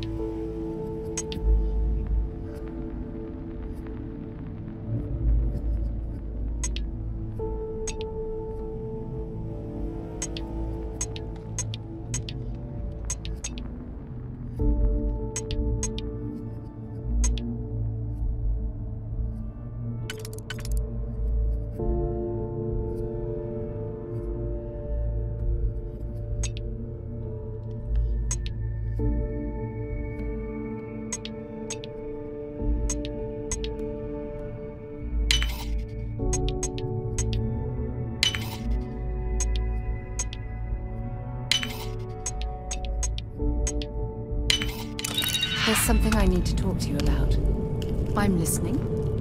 There's something I need to talk to you about. I'm listening.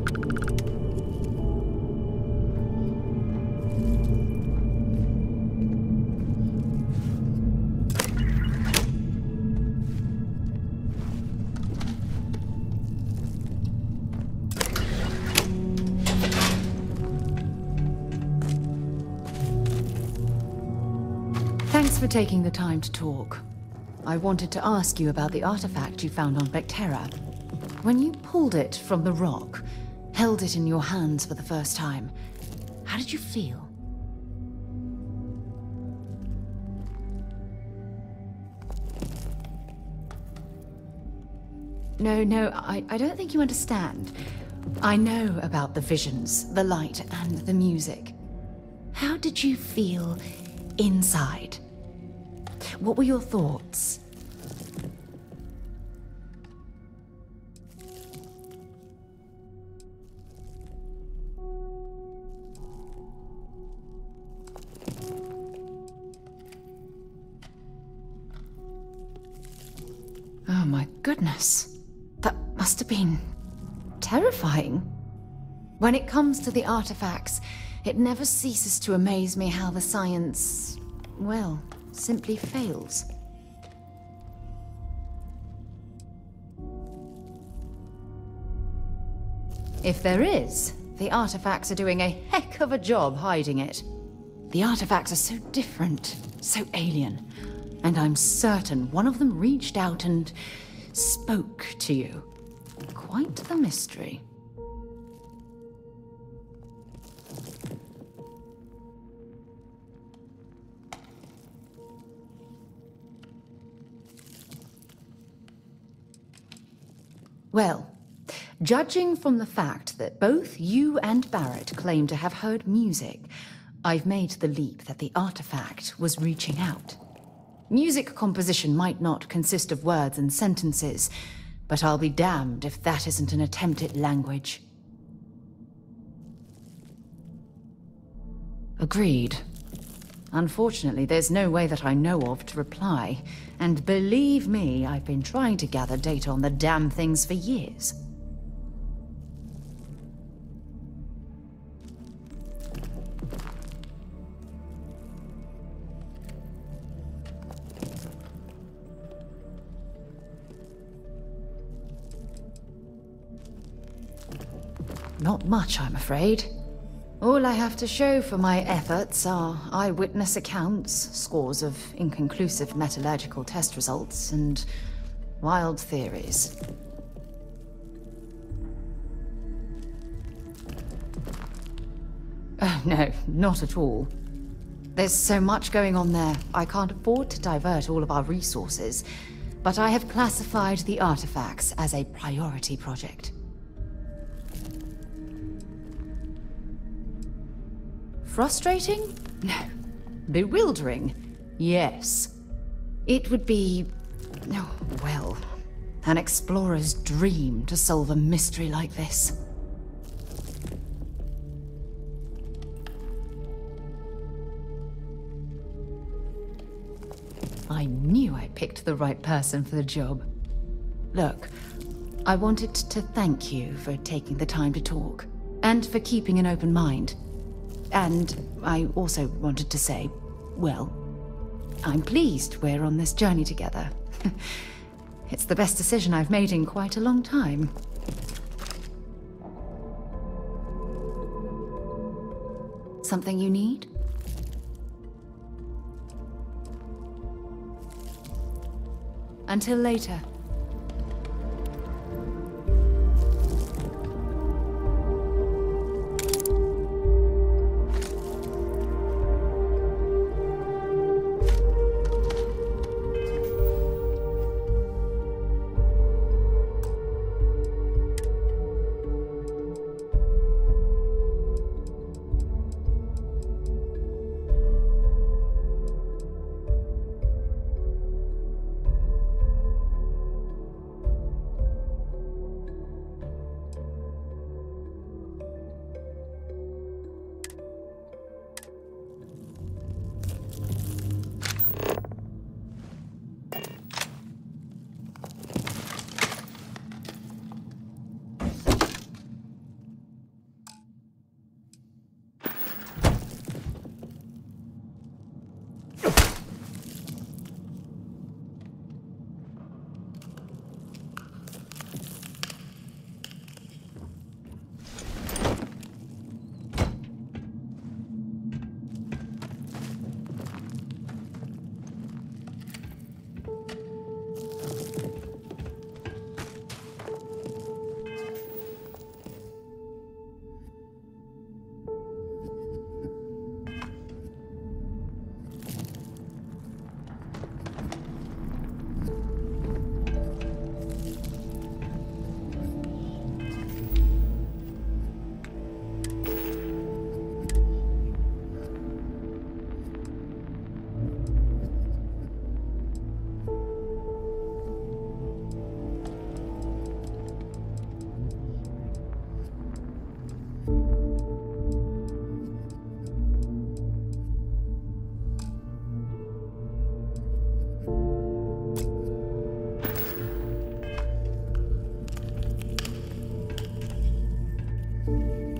Thanks for taking the time to talk. I wanted to ask you about the artifact you found on Vectera. When you pulled it from the rock, held it in your hands for the first time, how did you feel? No, I don't think you understand. I know about the visions, the light, and the music. How did you feel inside? What were your thoughts? Oh my goodness. That must have been terrifying. When it comes to the artifacts, it never ceases to amaze me how the science, well, simply fails. If there is, the artifacts are doing a heck of a job hiding it. The artifacts are so different, so alien, and I'm certain one of them reached out and spoke to you. Quite the mystery. Well, judging from the fact that both you and Barrett claim to have heard music, I've made the leap that the artifact was reaching out. Music composition might not consist of words and sentences, but I'll be damned if that isn't an attempt at language. Agreed. Unfortunately, there's no way that I know of to reply. And believe me, I've been trying to gather data on the damn things for years. Not much, I'm afraid. All I have to show for my efforts are eyewitness accounts, scores of inconclusive metallurgical test results, and wild theories. Oh, no, not at all. There's so much going on there, I can't afford to divert all of our resources, but I have classified the artifacts as a priority project. Frustrating? No. Bewildering? Yes. It would be, oh, well, an explorer's dream to solve a mystery like this. I knew I picked the right person for the job. Look, I wanted to thank you for taking the time to talk, and for keeping an open mind. And I also wanted to say, well, I'm pleased we're on this journey together. It's the best decision I've made in quite a long time. Something you need? Until later.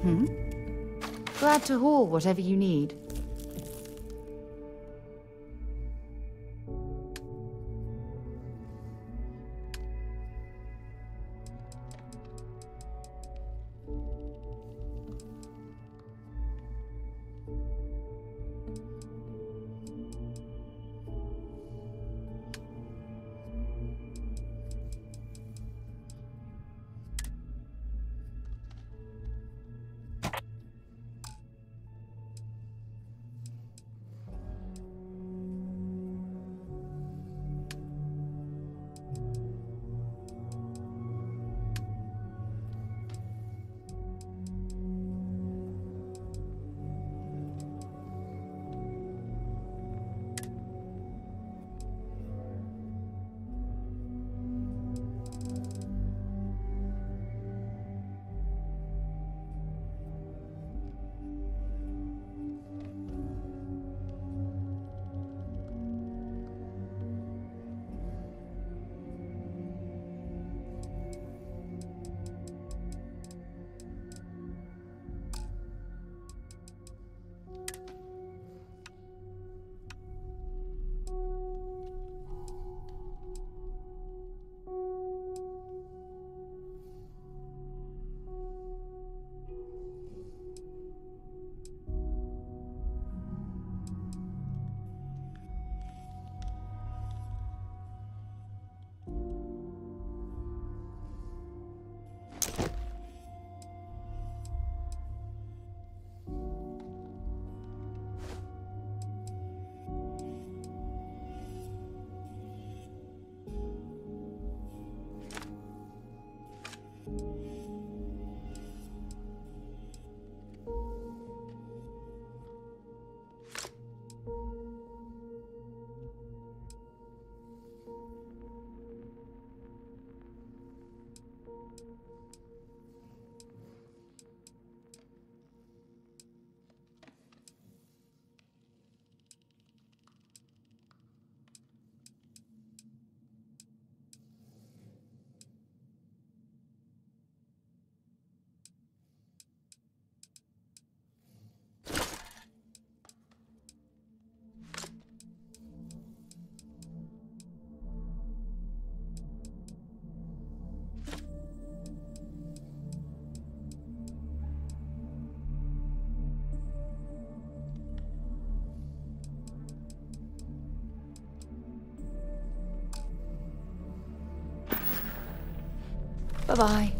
Glad to haul whatever you need. Bye-bye.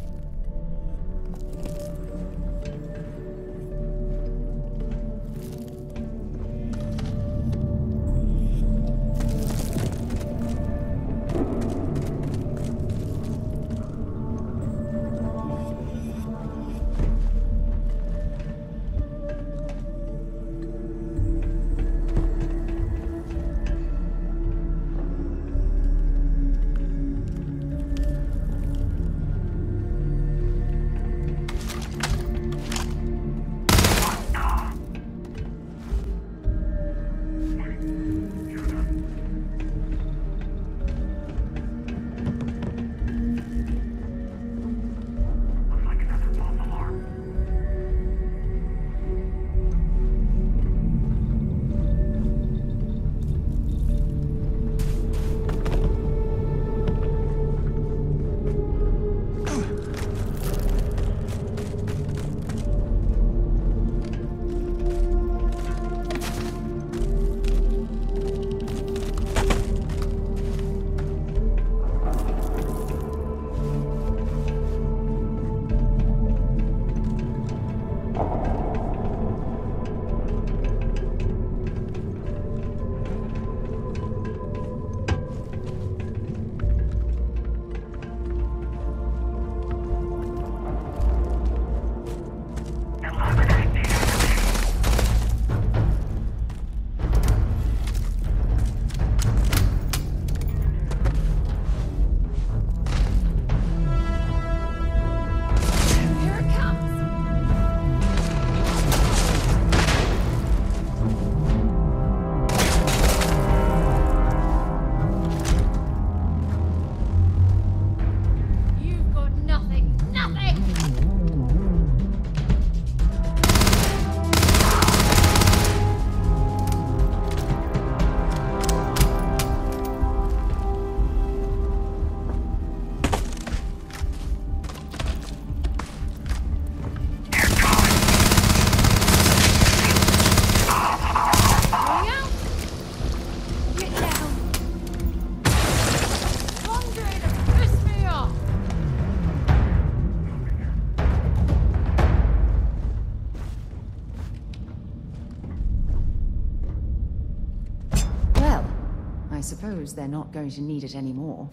suppose they're not going to need it anymore.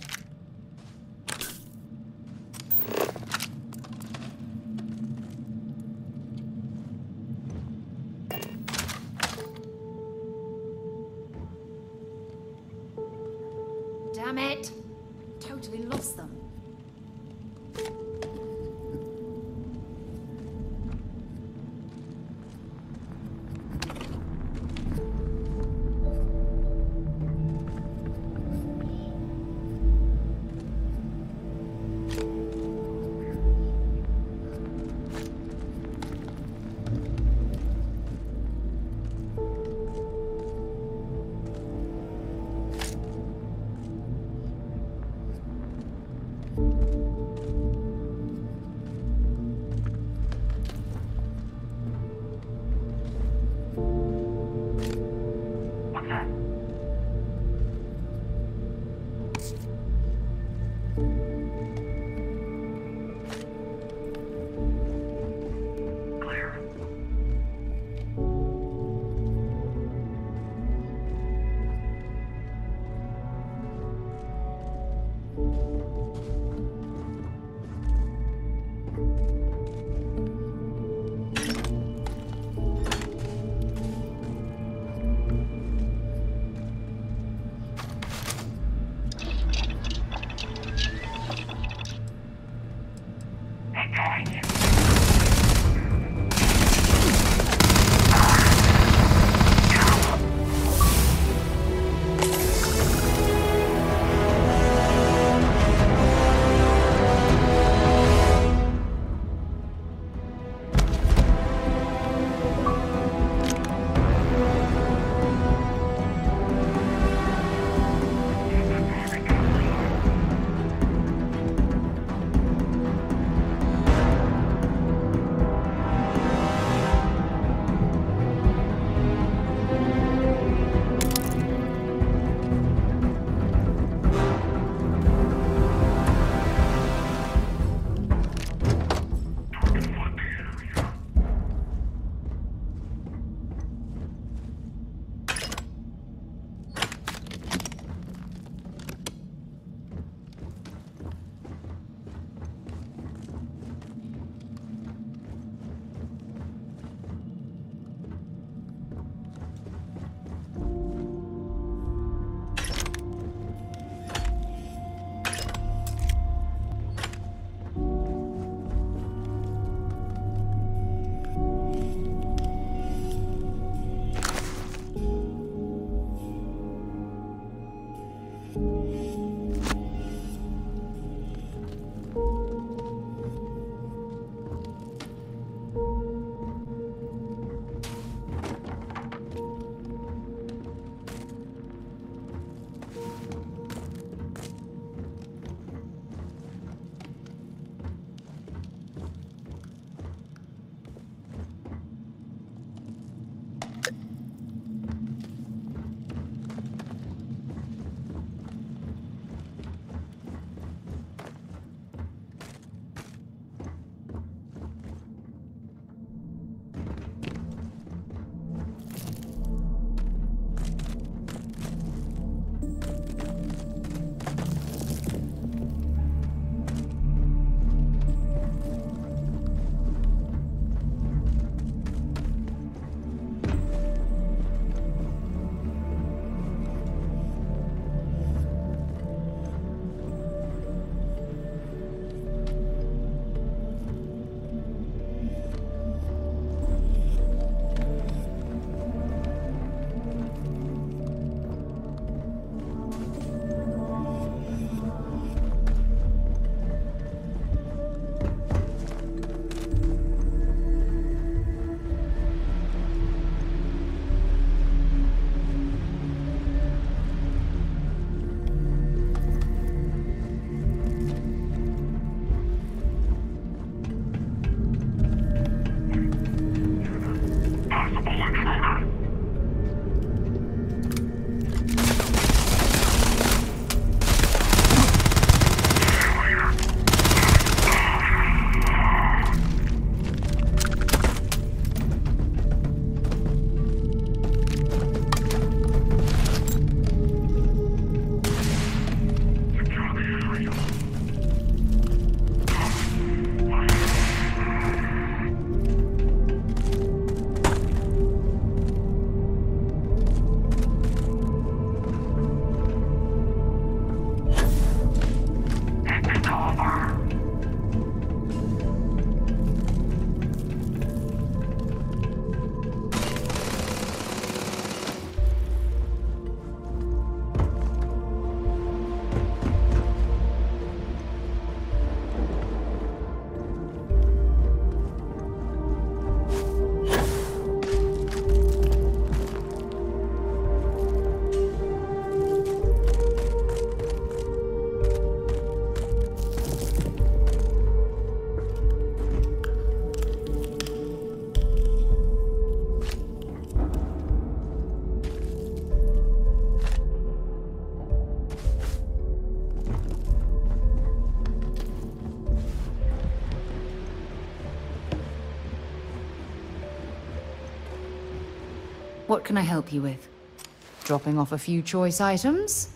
Damn it! Totally lost them. What can I help you with? Dropping off a few choice items?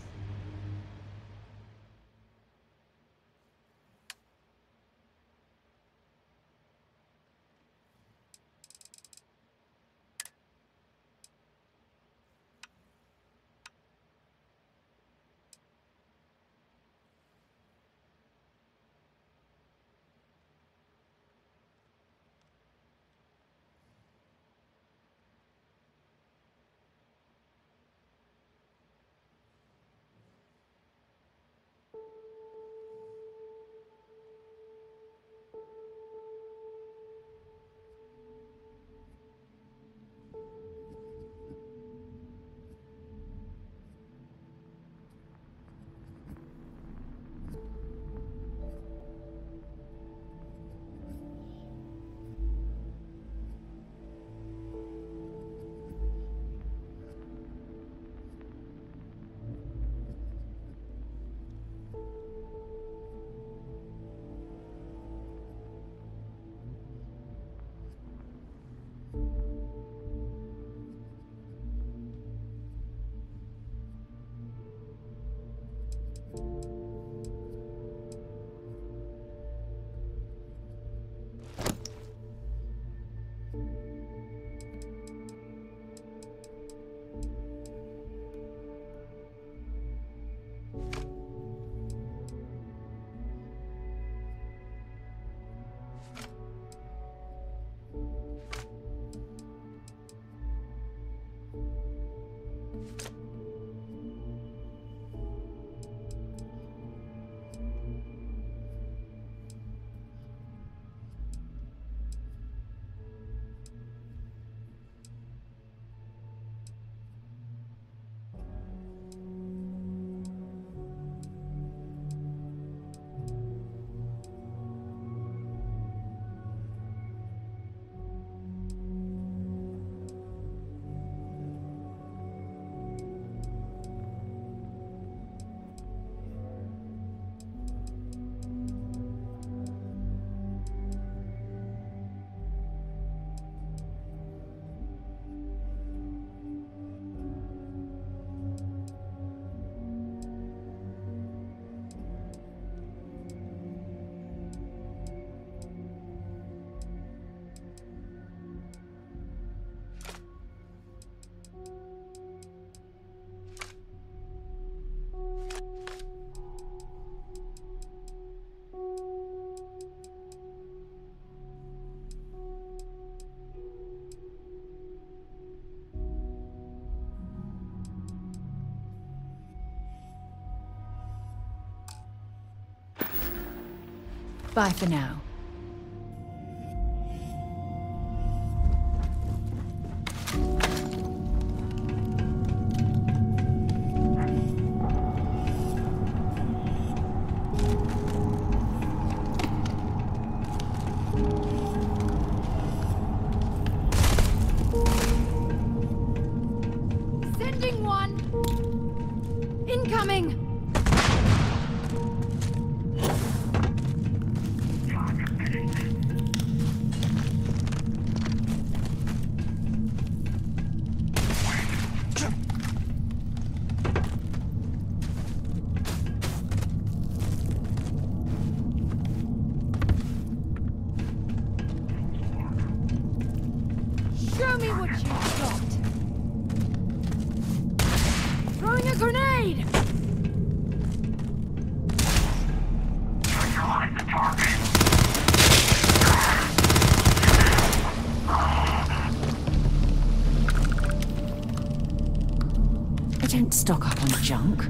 Bye for now. Sending one! Incoming! Show me what you've got! Throwing a grenade! I don't stock up on junk.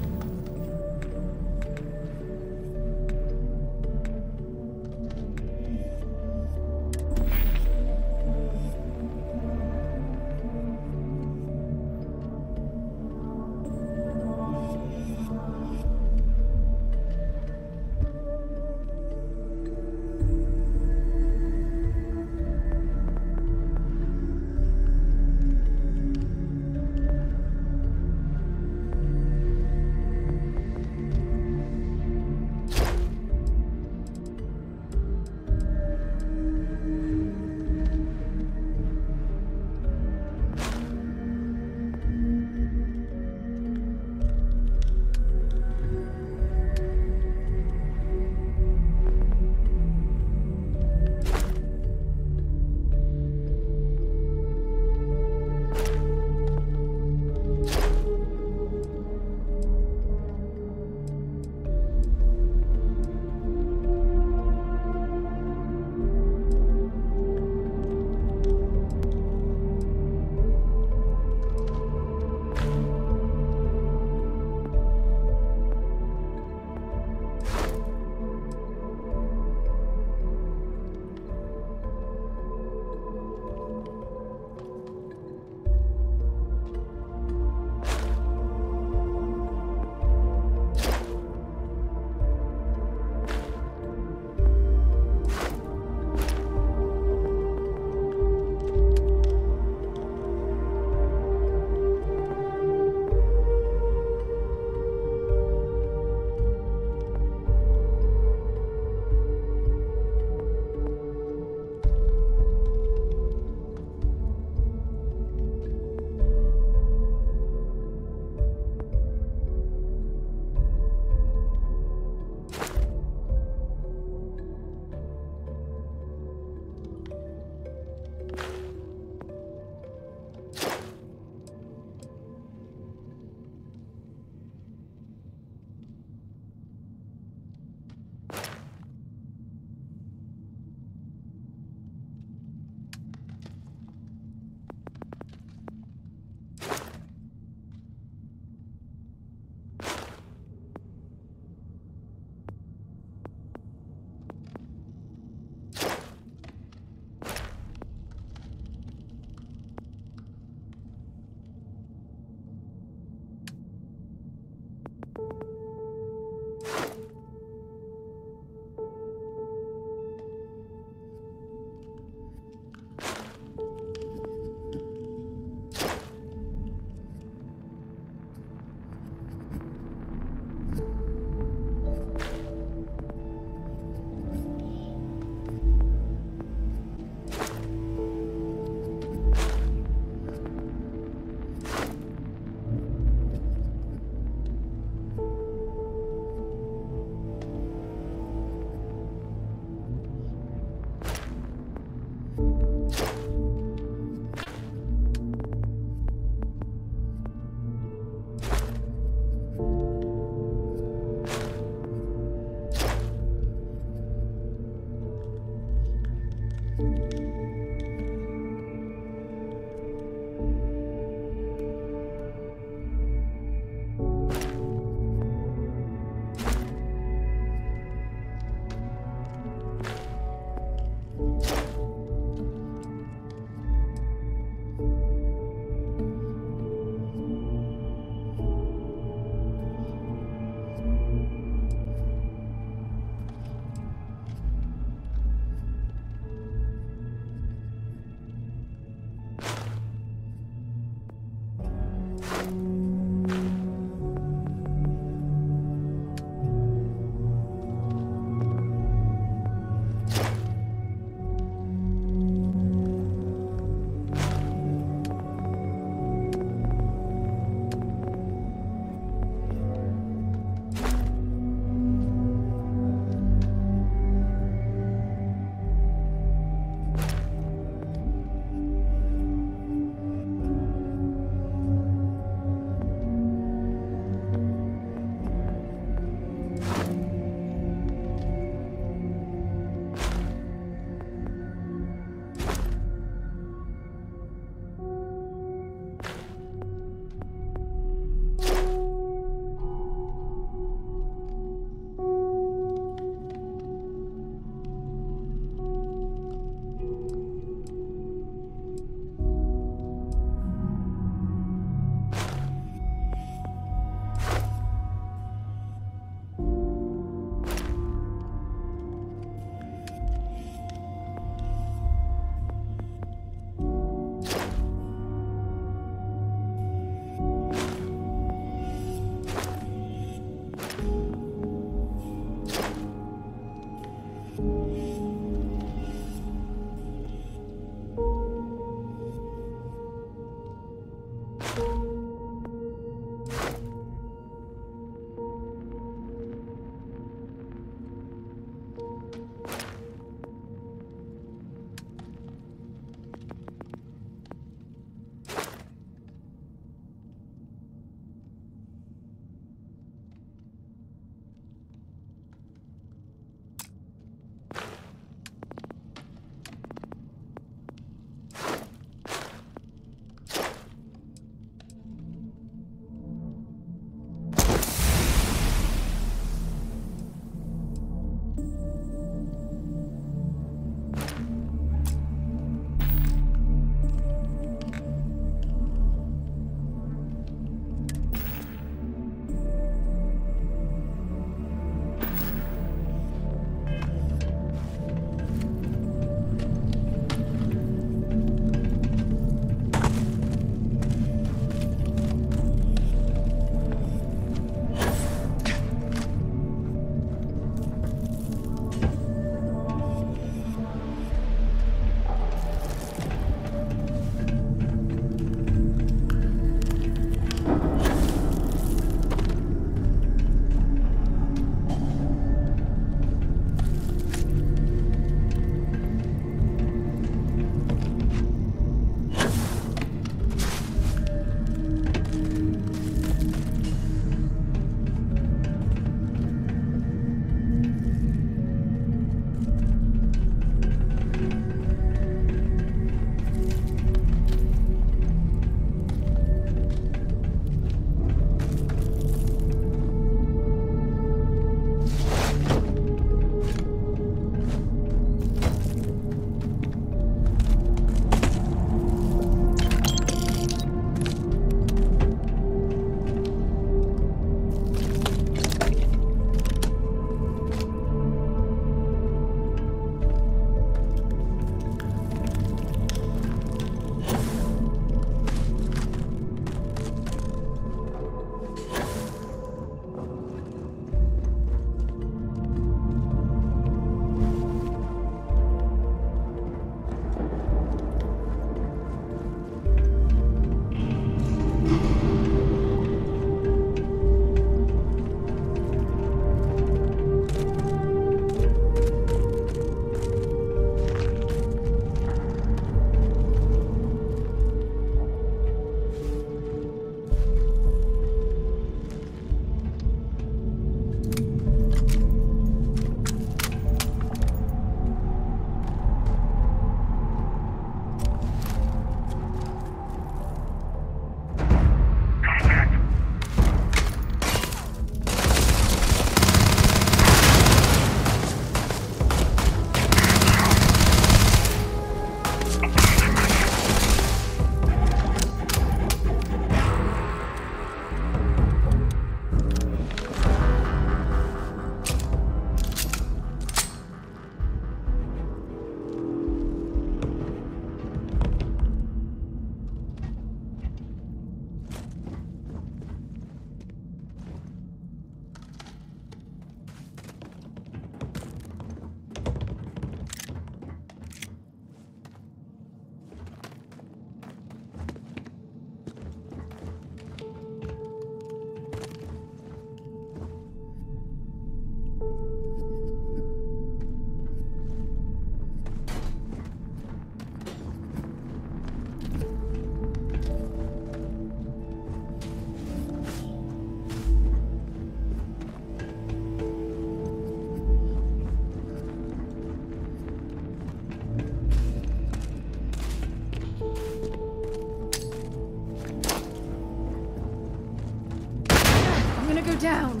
gonna go down.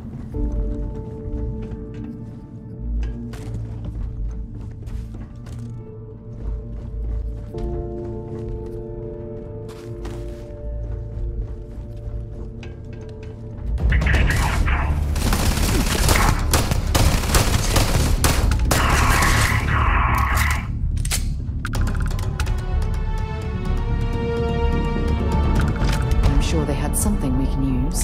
I'm sure they had something we can use.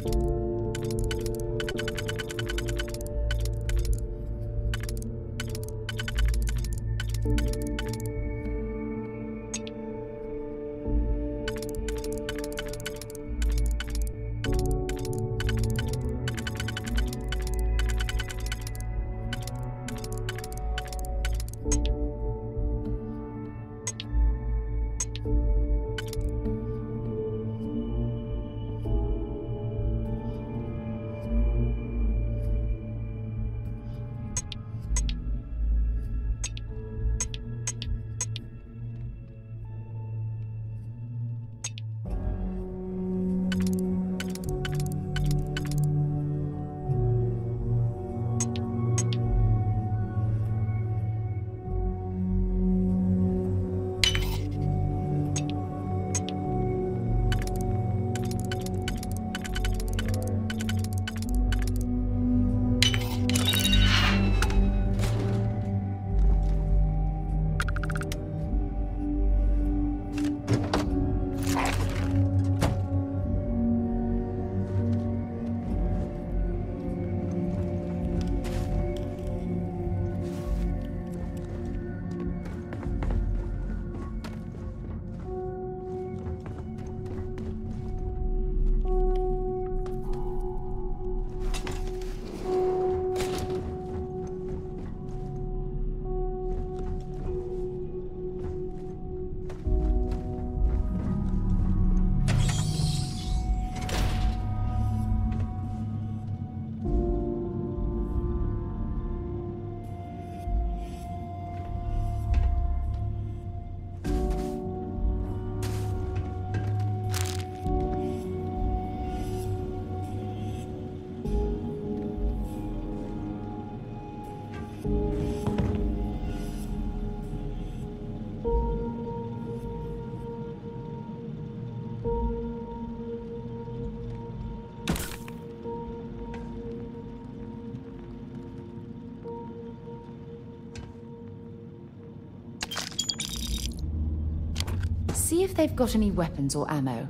See if they've got any weapons or ammo.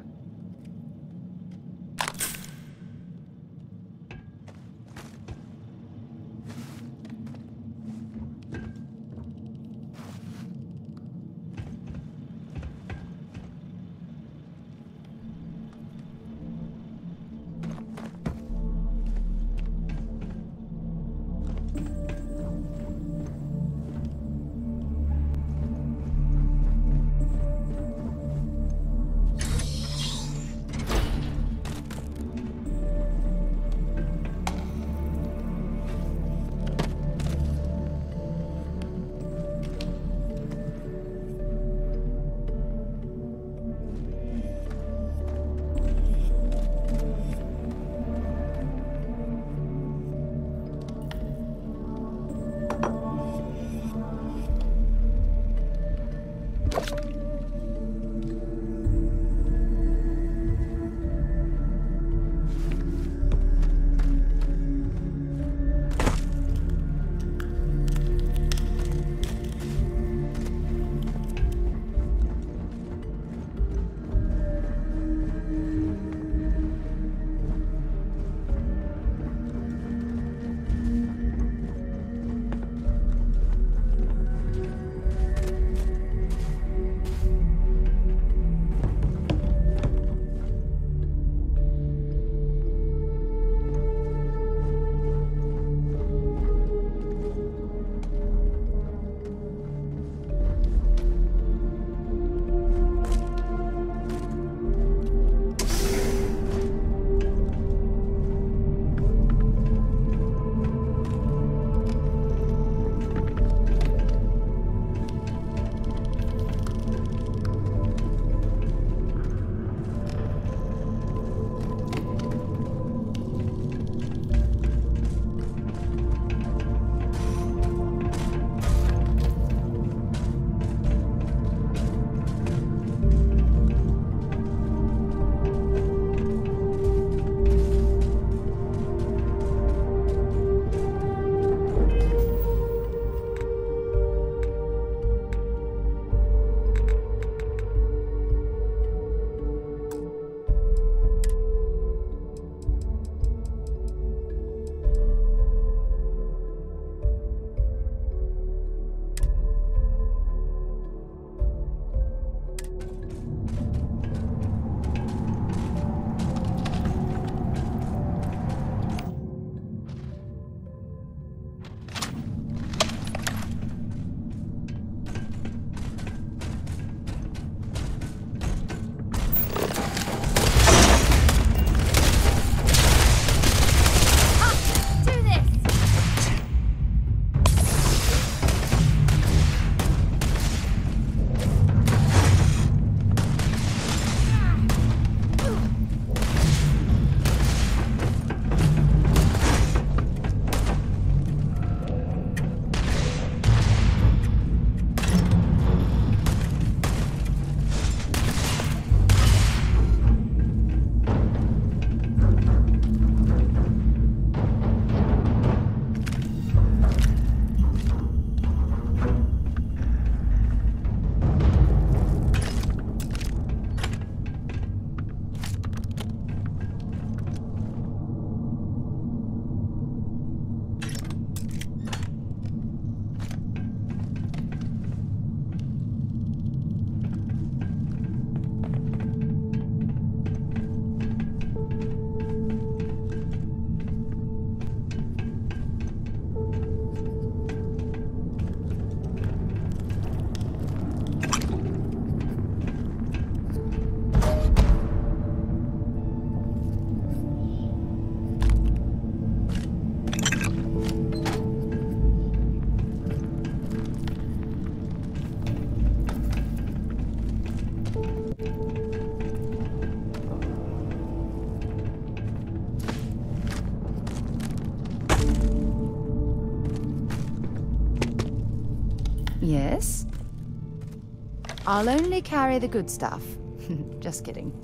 Yes? I'll only carry the good stuff. Just kidding.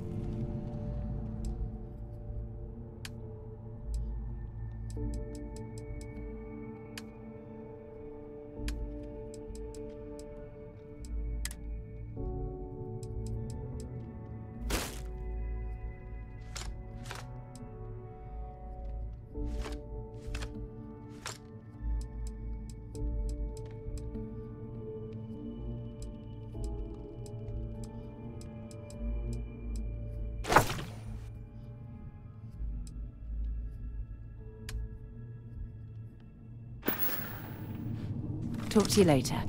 Talk to you later.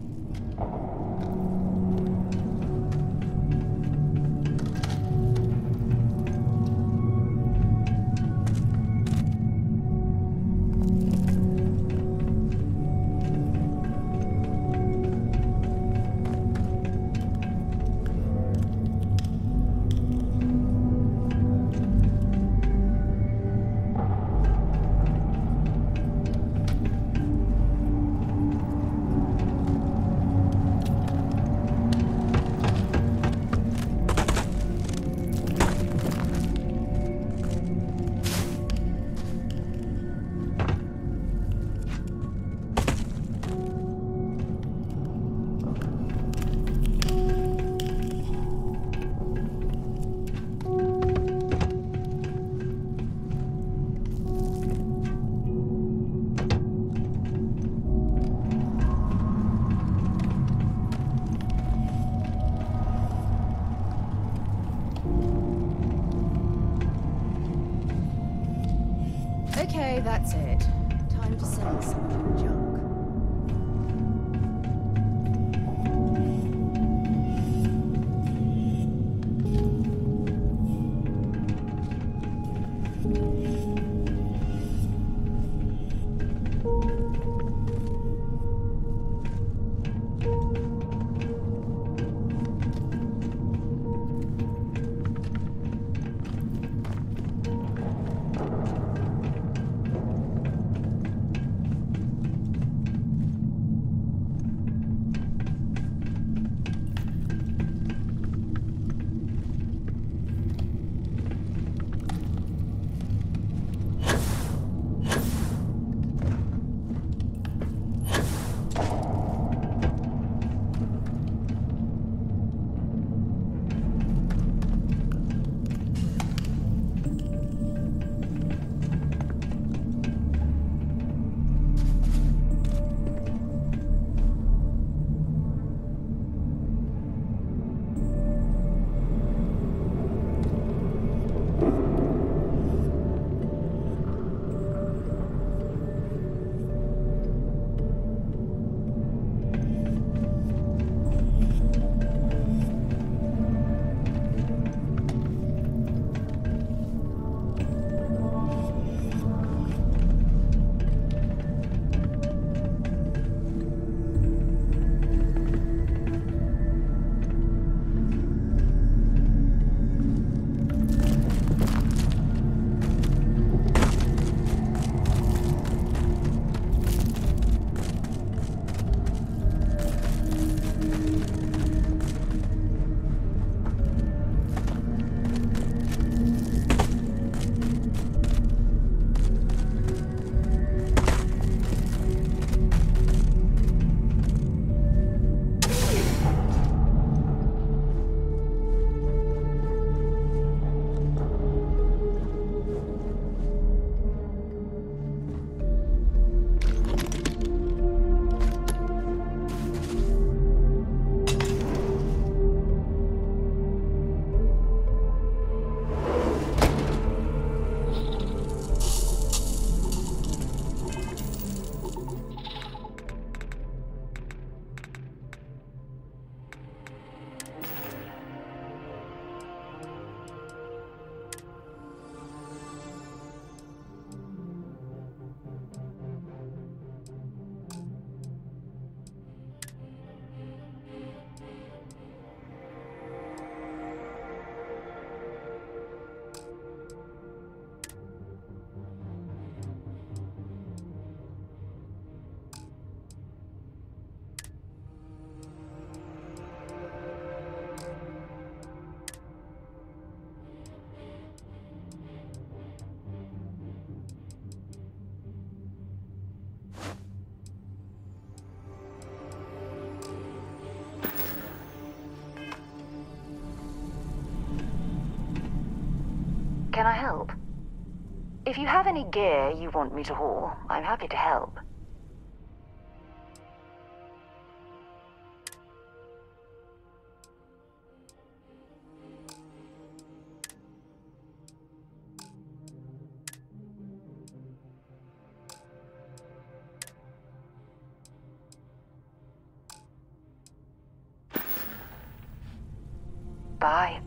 Okay, that's it. Time to sell some of your junk. Can I help? If you have any gear you want me to haul, I'm happy to help. Bye.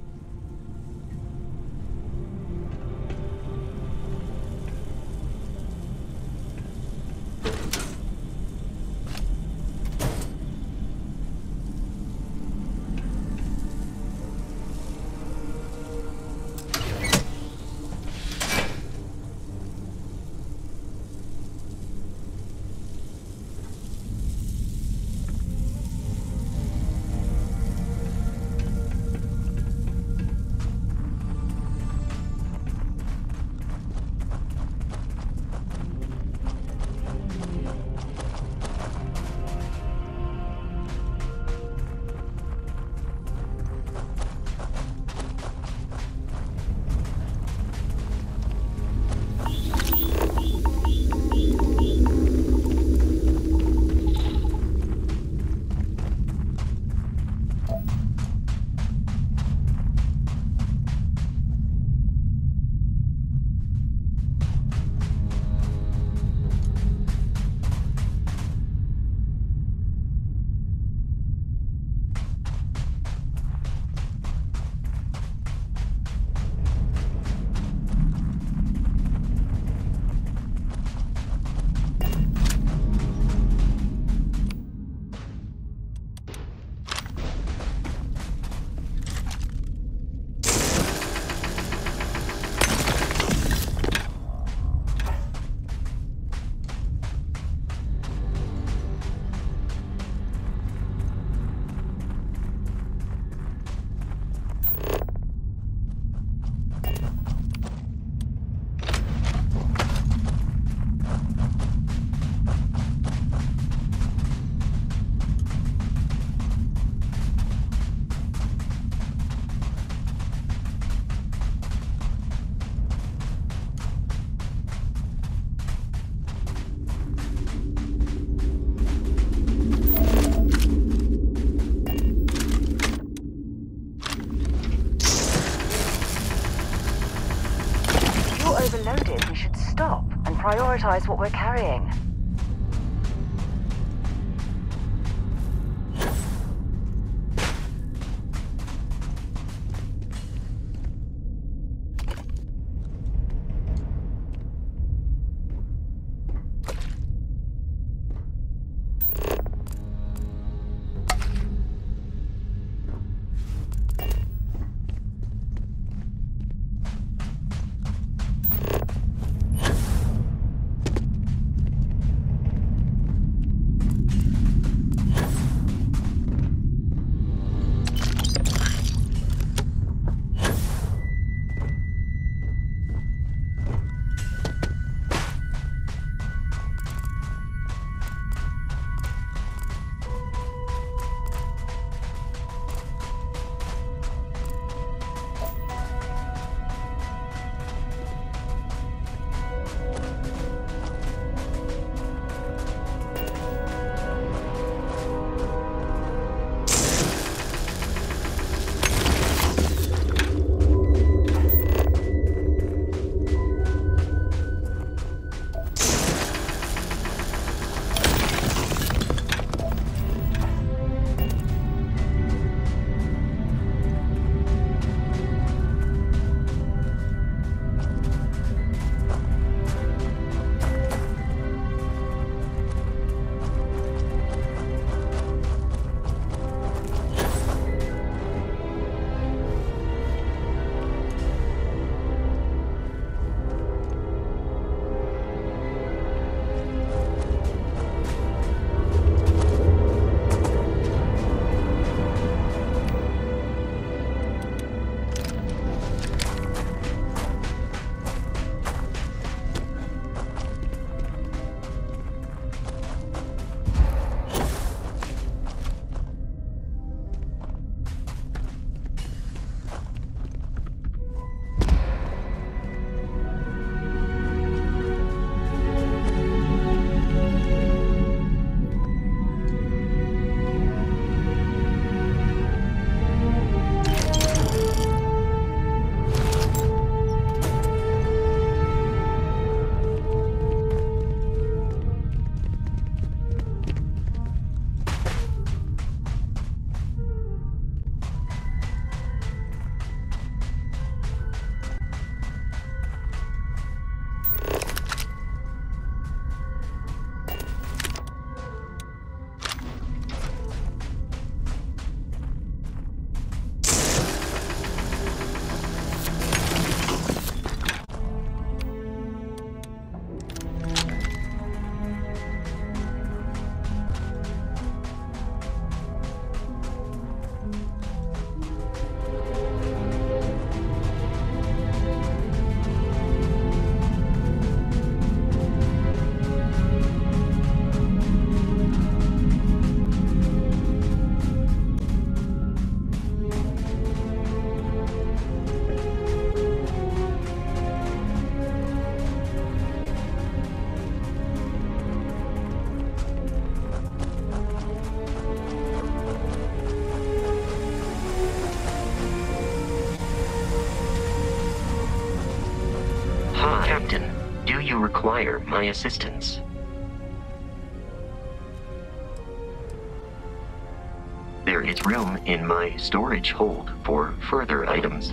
Overloaded, we should stop and prioritize what we're carrying. Captain, do you require my assistance? There is room in my storage hold for further items.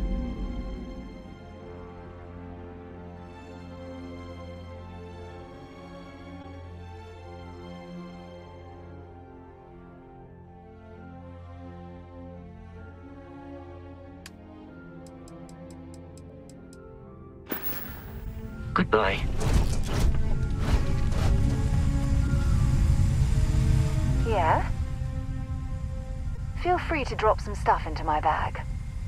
Goodbye. Yeah? Feel free to drop some stuff into my bag.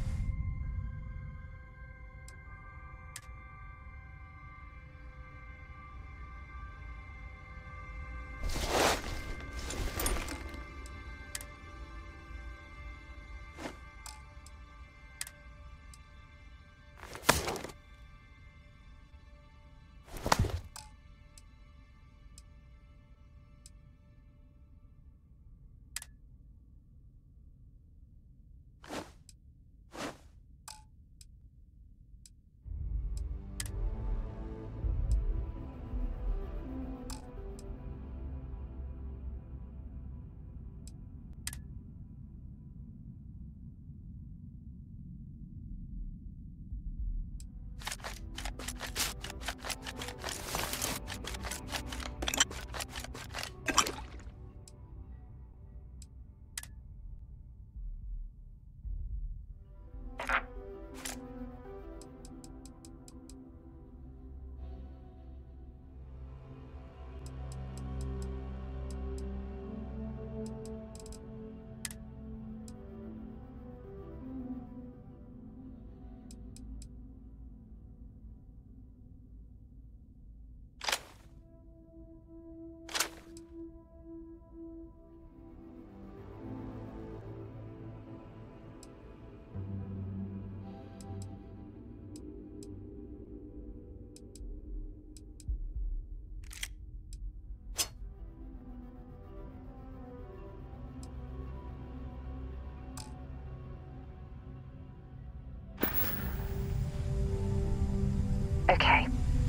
Okay.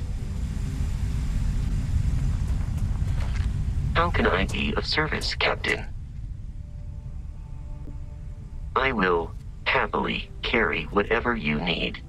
How can I be of service, Captain? I will happily carry whatever you need.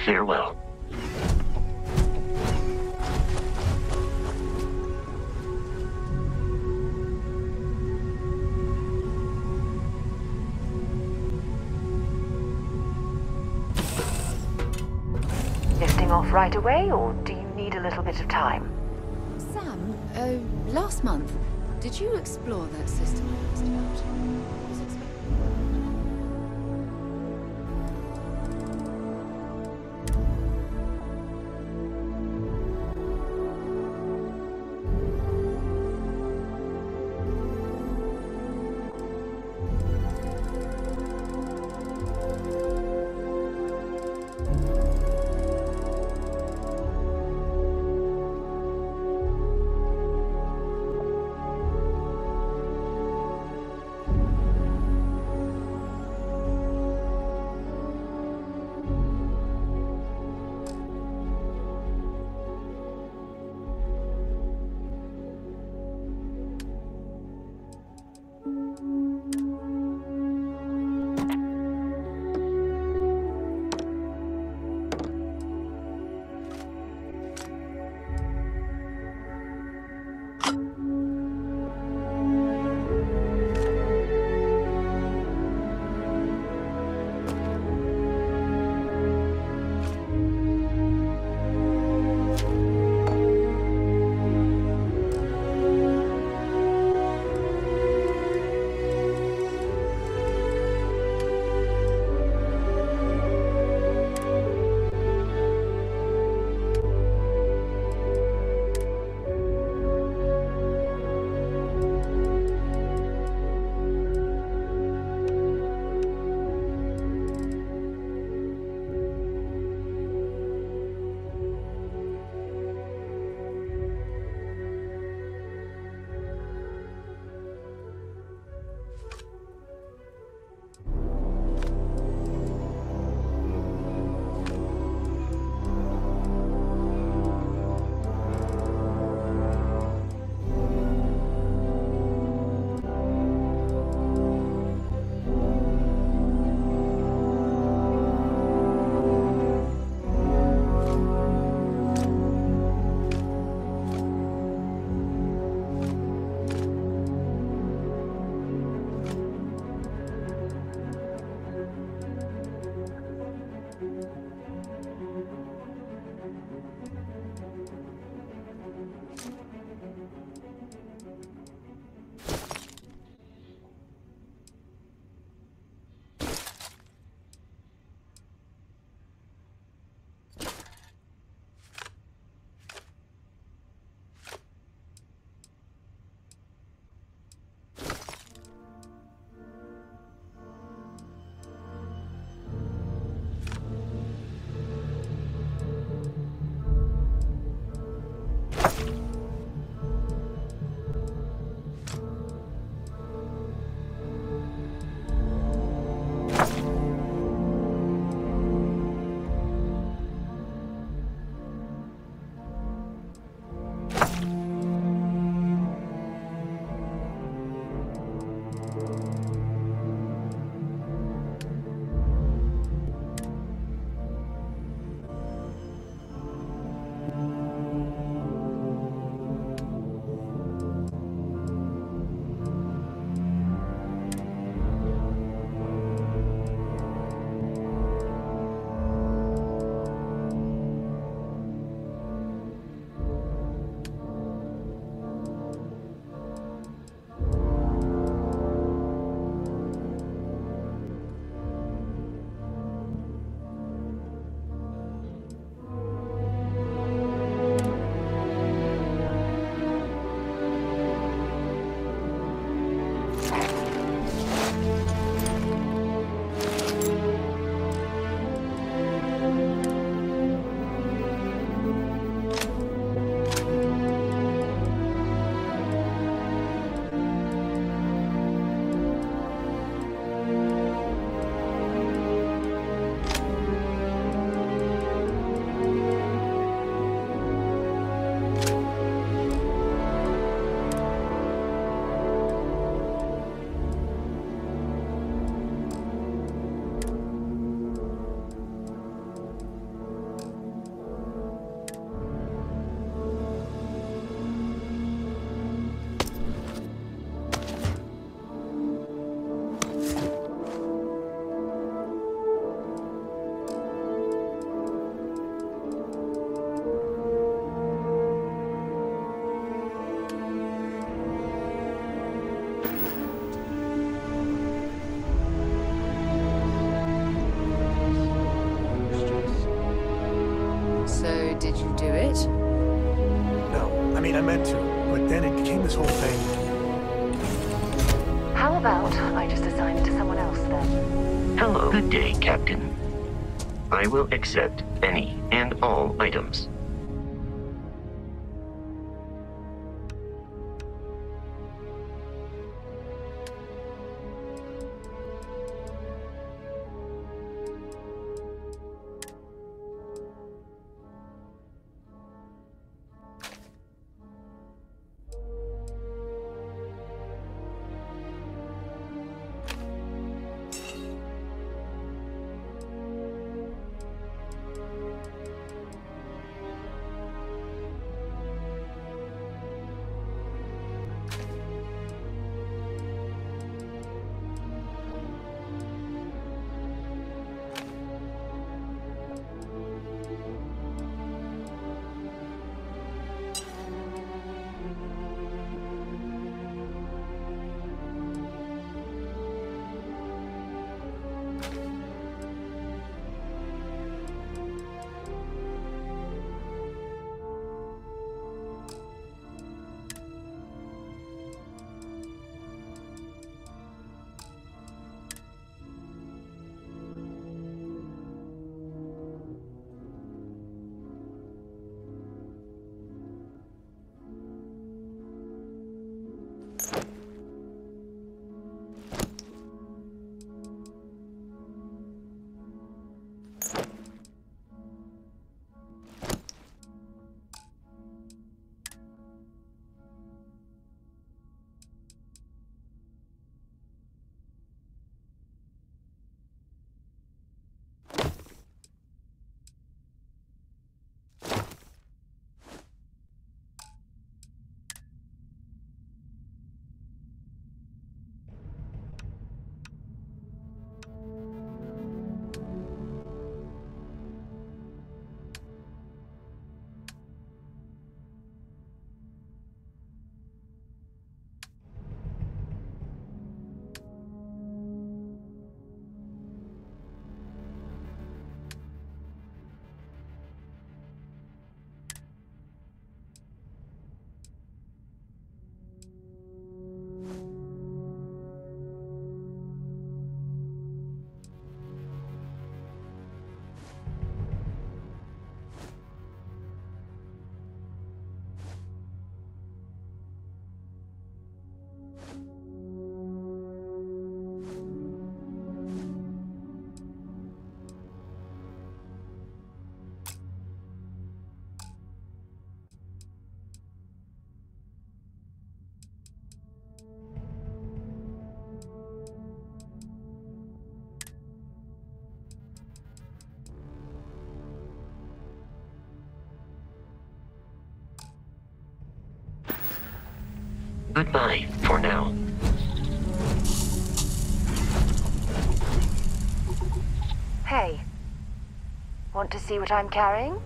Farewell. Lifting off right away, or do you need a little bit of time? Sam, last month, did you explore that system I asked about? I was I meant to, but then it became this whole thing. How about I just assign it to someone else then? Hello. Good day, Captain. I will accept any and all items. Goodbye for now. Hey, want to see what I'm carrying?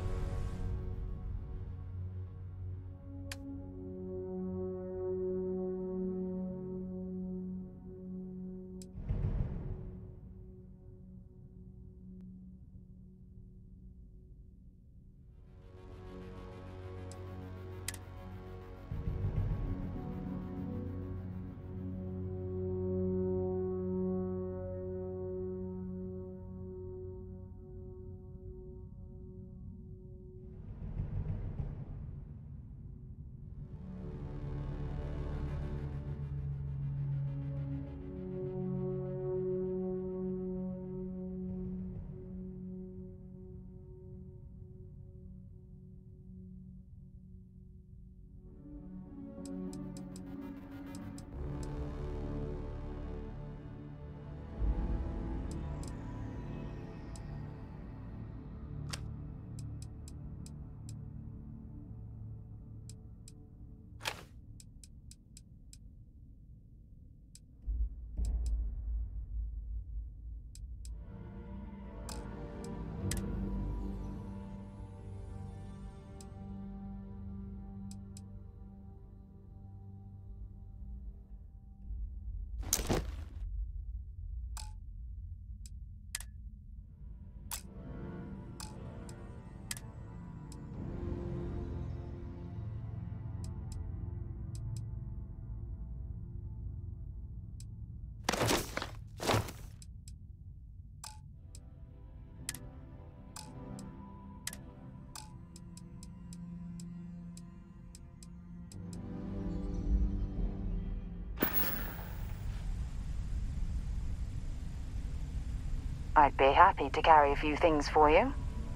I'd be happy to carry a few things for you.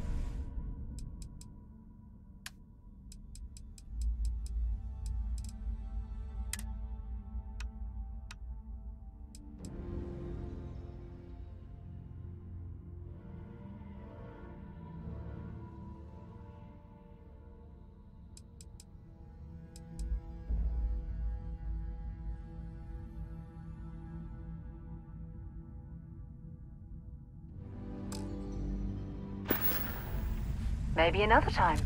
Maybe another time.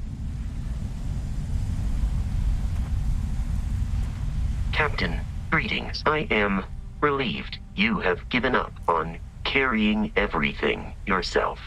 Captain, greetings. I am relieved you have given up on carrying everything yourself.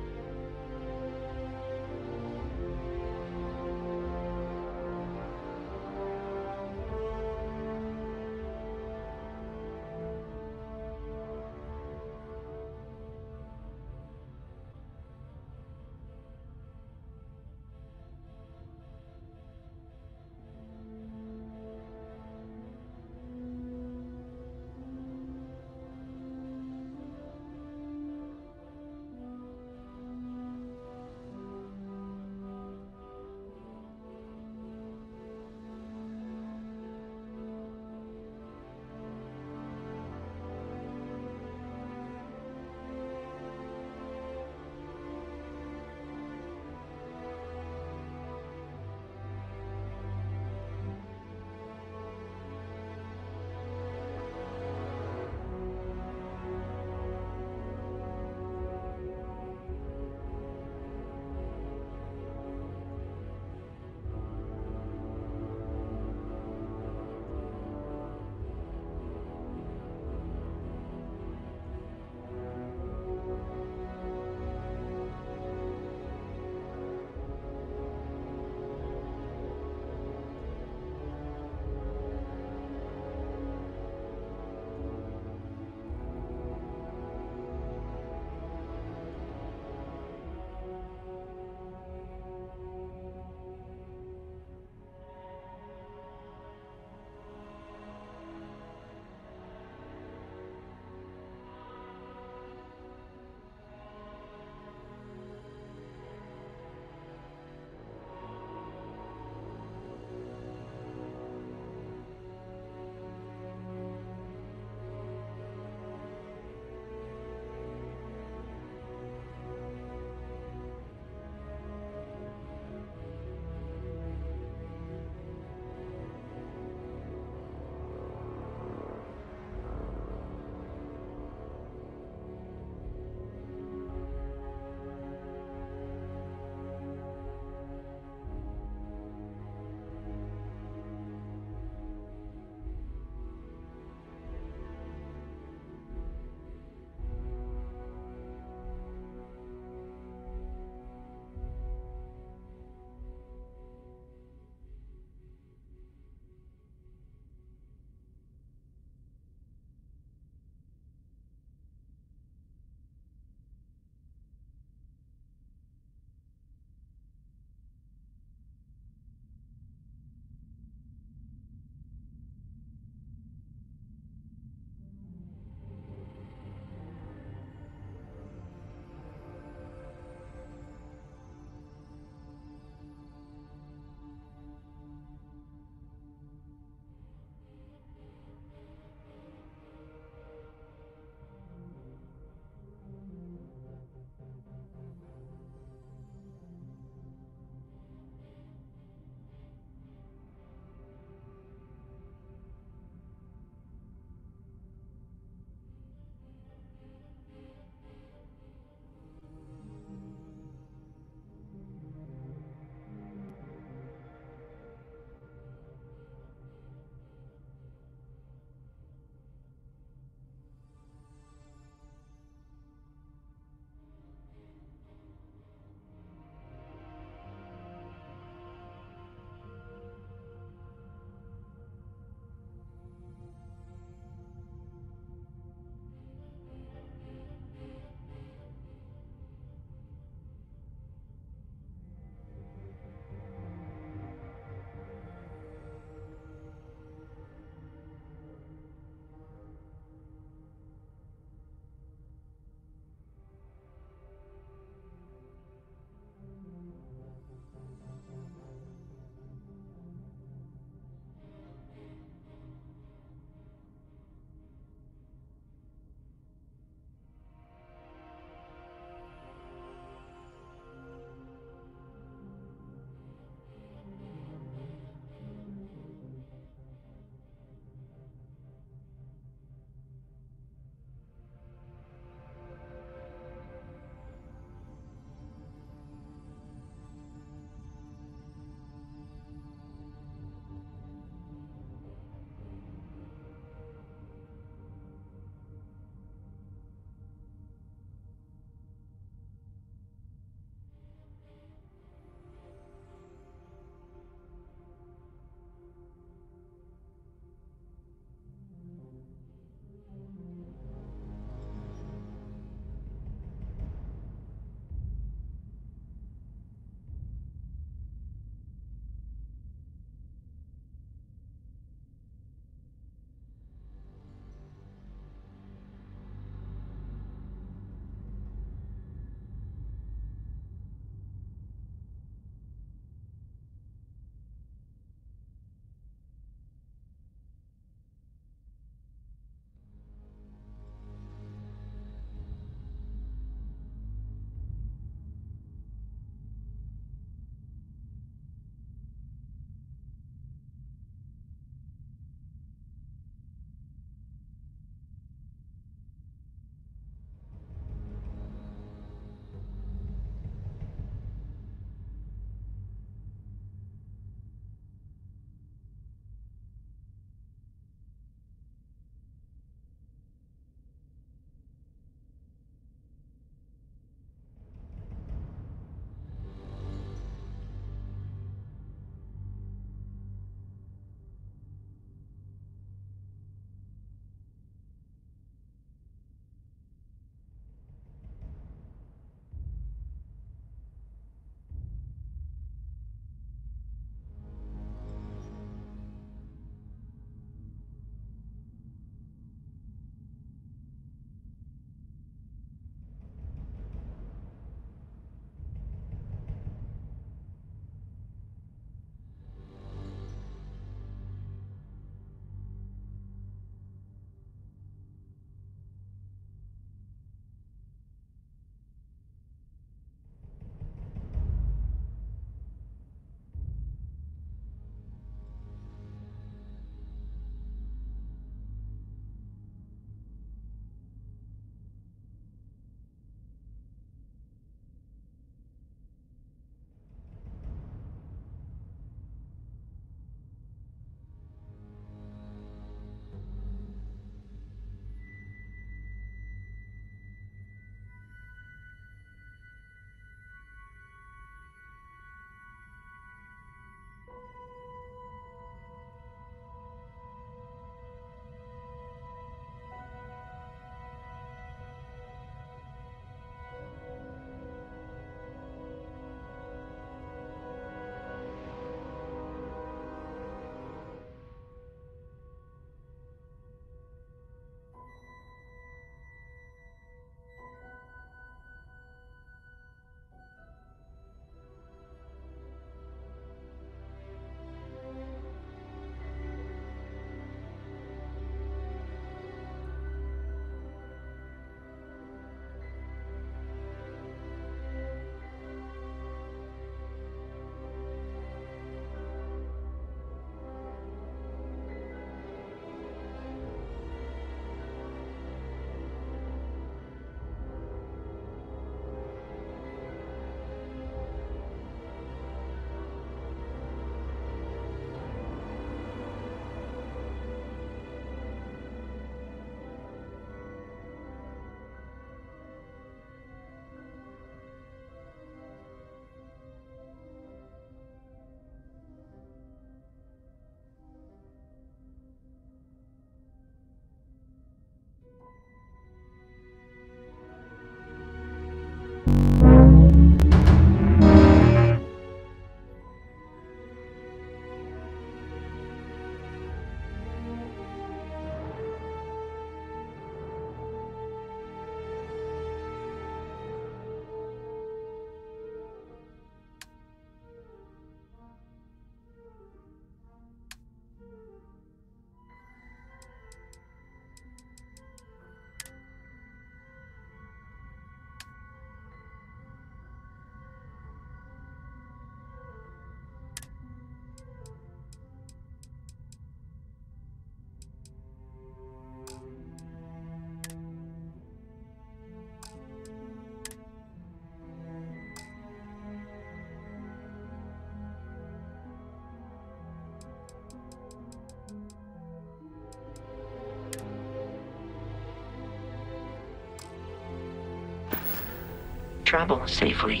Travel safely.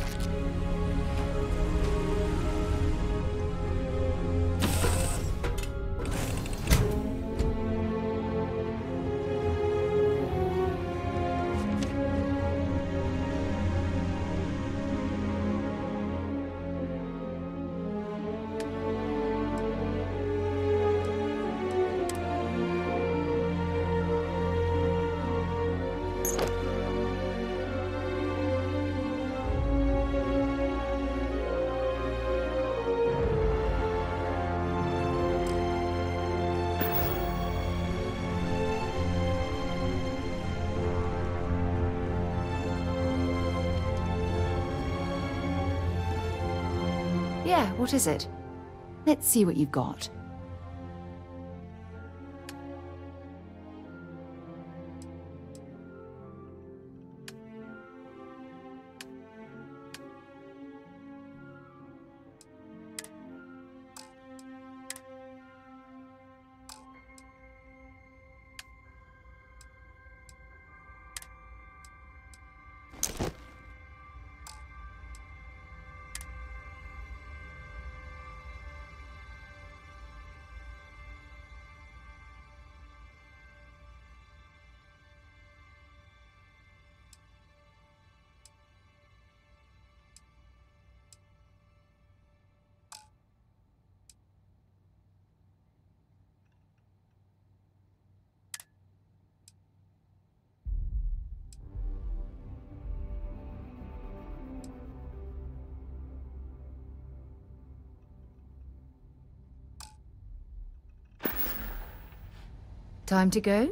Yeah, what is it? Let's see what you've got. Time to go?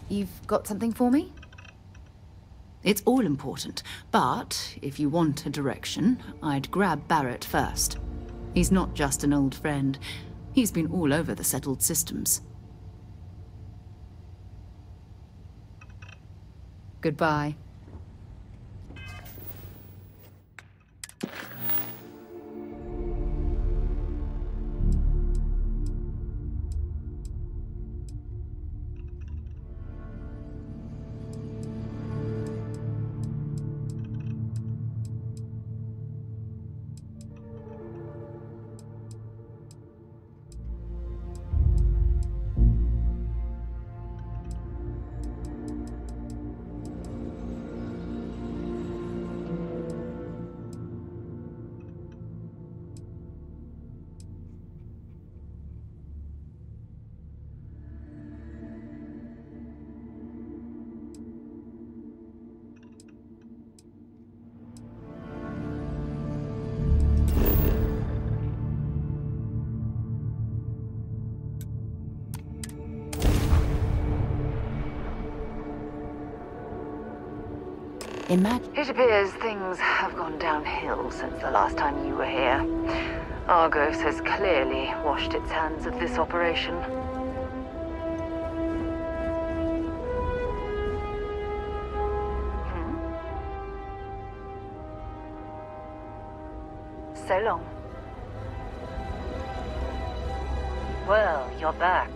You've got something for me? It's all important, but if you want a direction, I'd grab Barrett first. He's not just an old friend. He's been all over the settled systems. Goodbye. It appears things have gone downhill since the last time you were here. Argos has clearly washed its hands of this operation. So long. Well, you're back.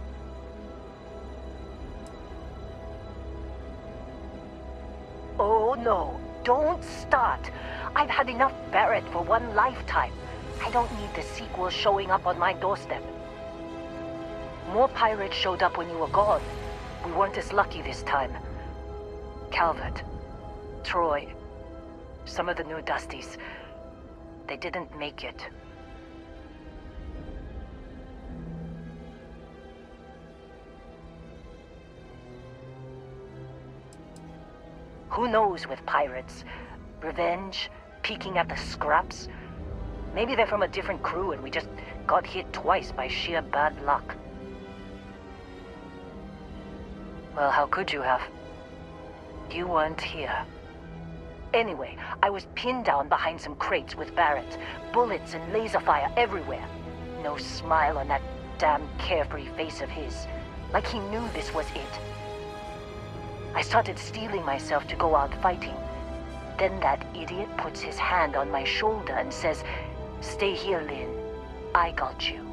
Oh no, don't start. I've had enough Barrett for one lifetime. I don't need the sequel showing up on my doorstep. More pirates showed up when you were gone. We weren't as lucky this time. Calvert, Troy, some of the new Dusties, they didn't make it. Who knows with pirates? Revenge? Peeking at the scraps? Maybe they're from a different crew and we just got hit twice by sheer bad luck. Well, how could you have? You weren't here. Anyway, I was pinned down behind some crates with Barrett. Bullets and laser fire everywhere. No smile on that damn carefree face of his. Like he knew this was it. I started steeling myself to go out fighting. Then that idiot puts his hand on my shoulder and says, "Stay here, Lynn. I got you."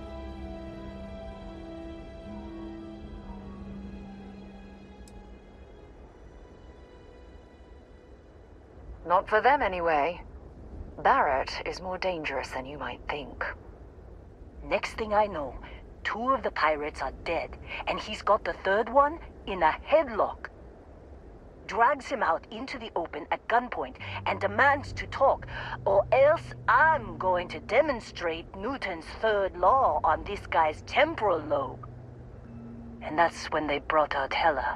Not for them, anyway. Barrett is more dangerous than you might think. Next thing I know, 2 of the pirates are dead, and he's got the 3rd one in a headlock. Drags him out into the open at gunpoint and demands to talk, or else I'm going to demonstrate Newton's 3rd law on this guy's temporal lobe. And that's when they brought out Hela.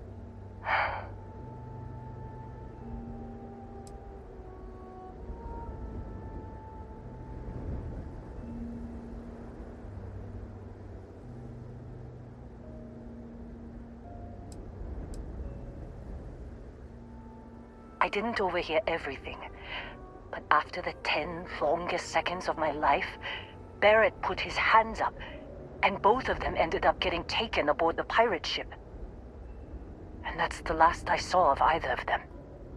I didn't overhear everything, but after the 10 longest seconds of my life, Barrett put his hands up, and both of them ended up getting taken aboard the pirate ship. And that's the last I saw of either of them.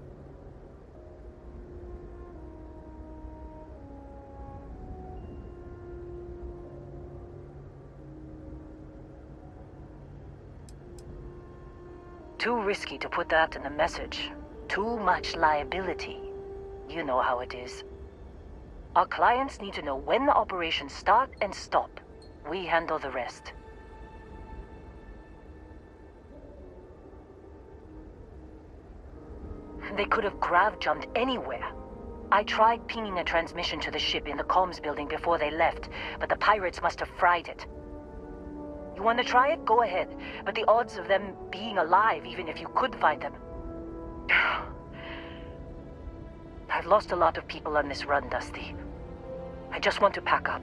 Too risky to put that in a message. Too much liability. You know how it is. Our clients need to know when the operations start and stop. We handle the rest. They could have grav-jumped anywhere. I tried pinging a transmission to the ship in the comms building before they left, but the pirates must have fried it. You want to try it? Go ahead. But the odds of them being alive, even if you could find them... I've lost a lot of people on this run, Dusty. I just want to pack up.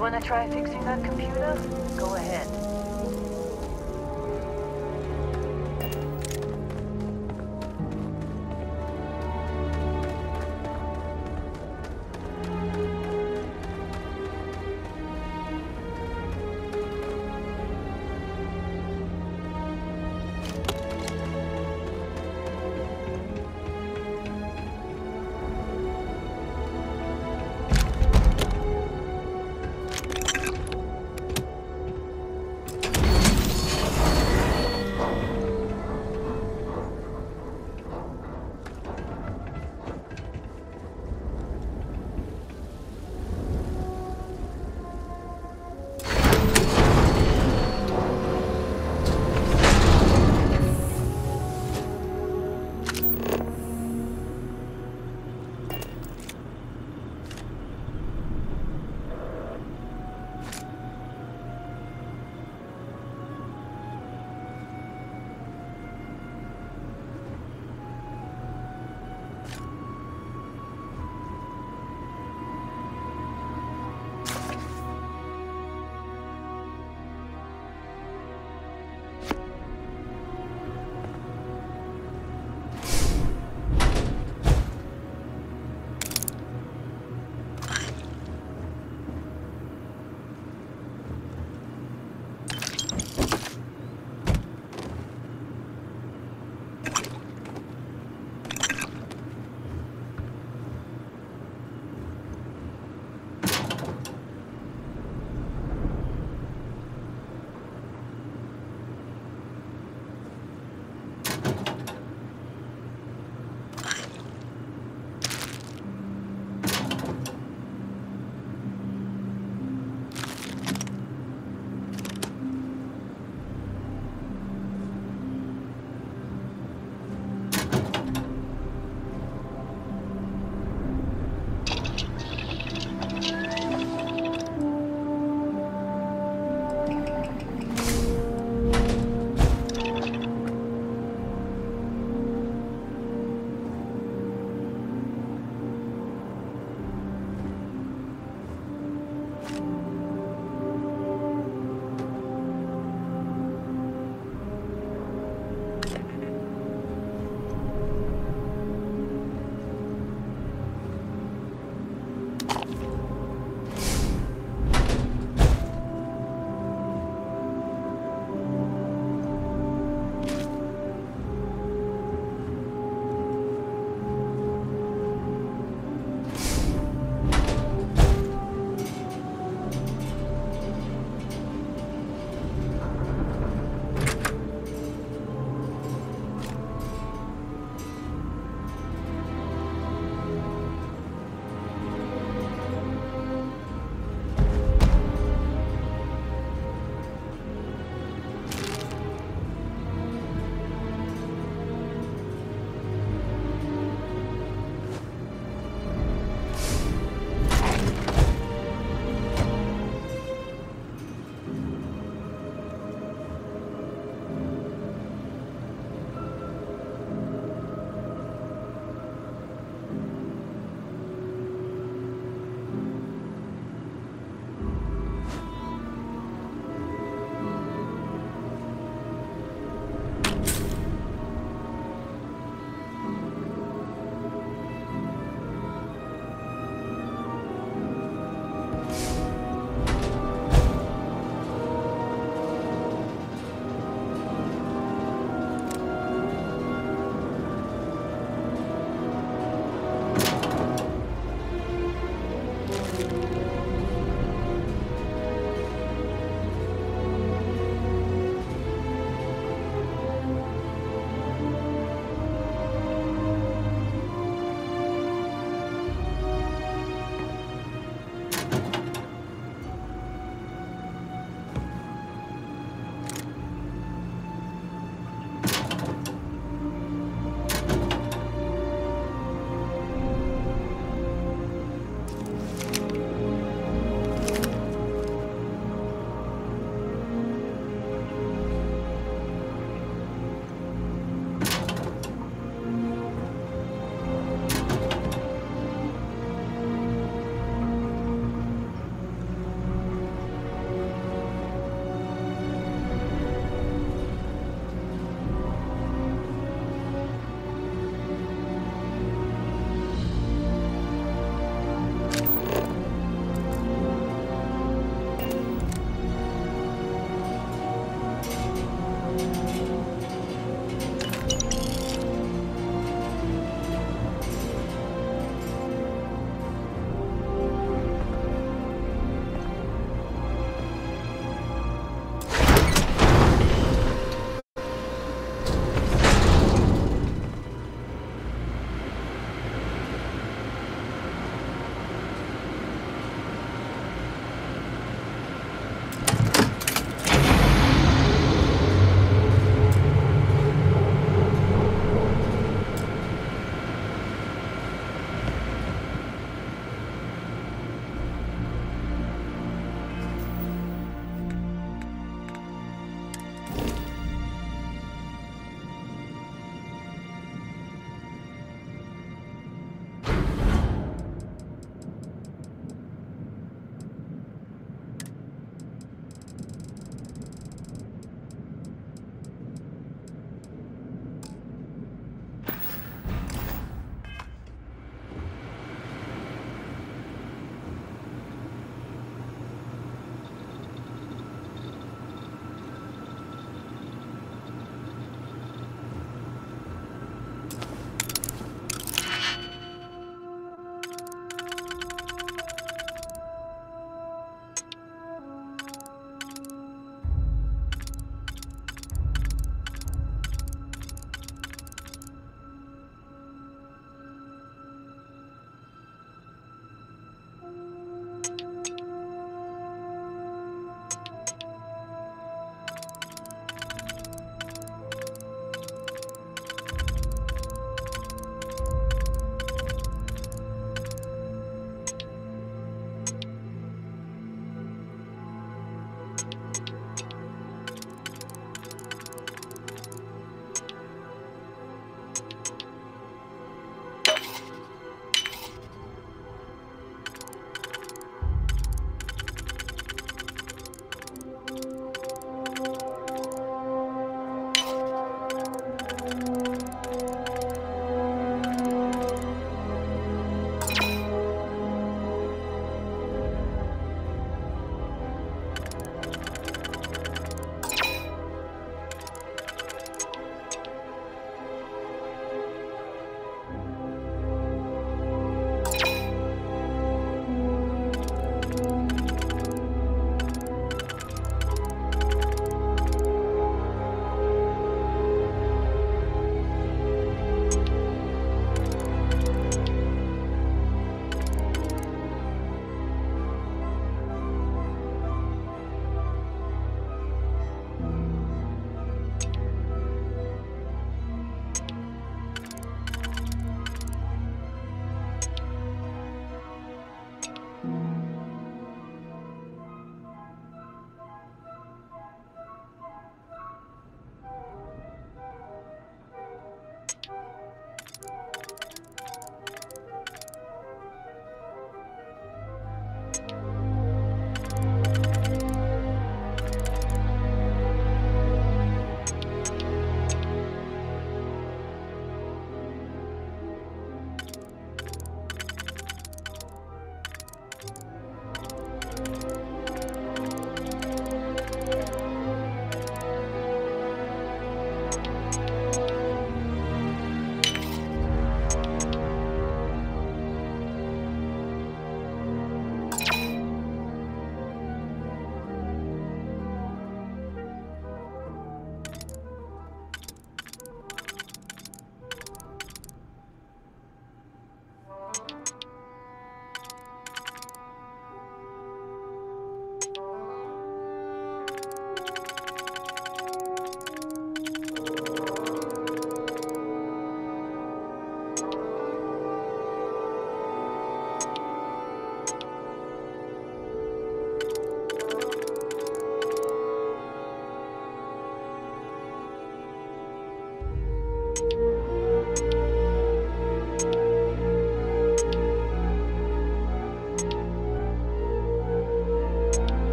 want to try fixing that computer? Go ahead.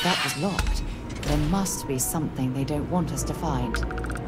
that was locked. There must be something they don't want us to find.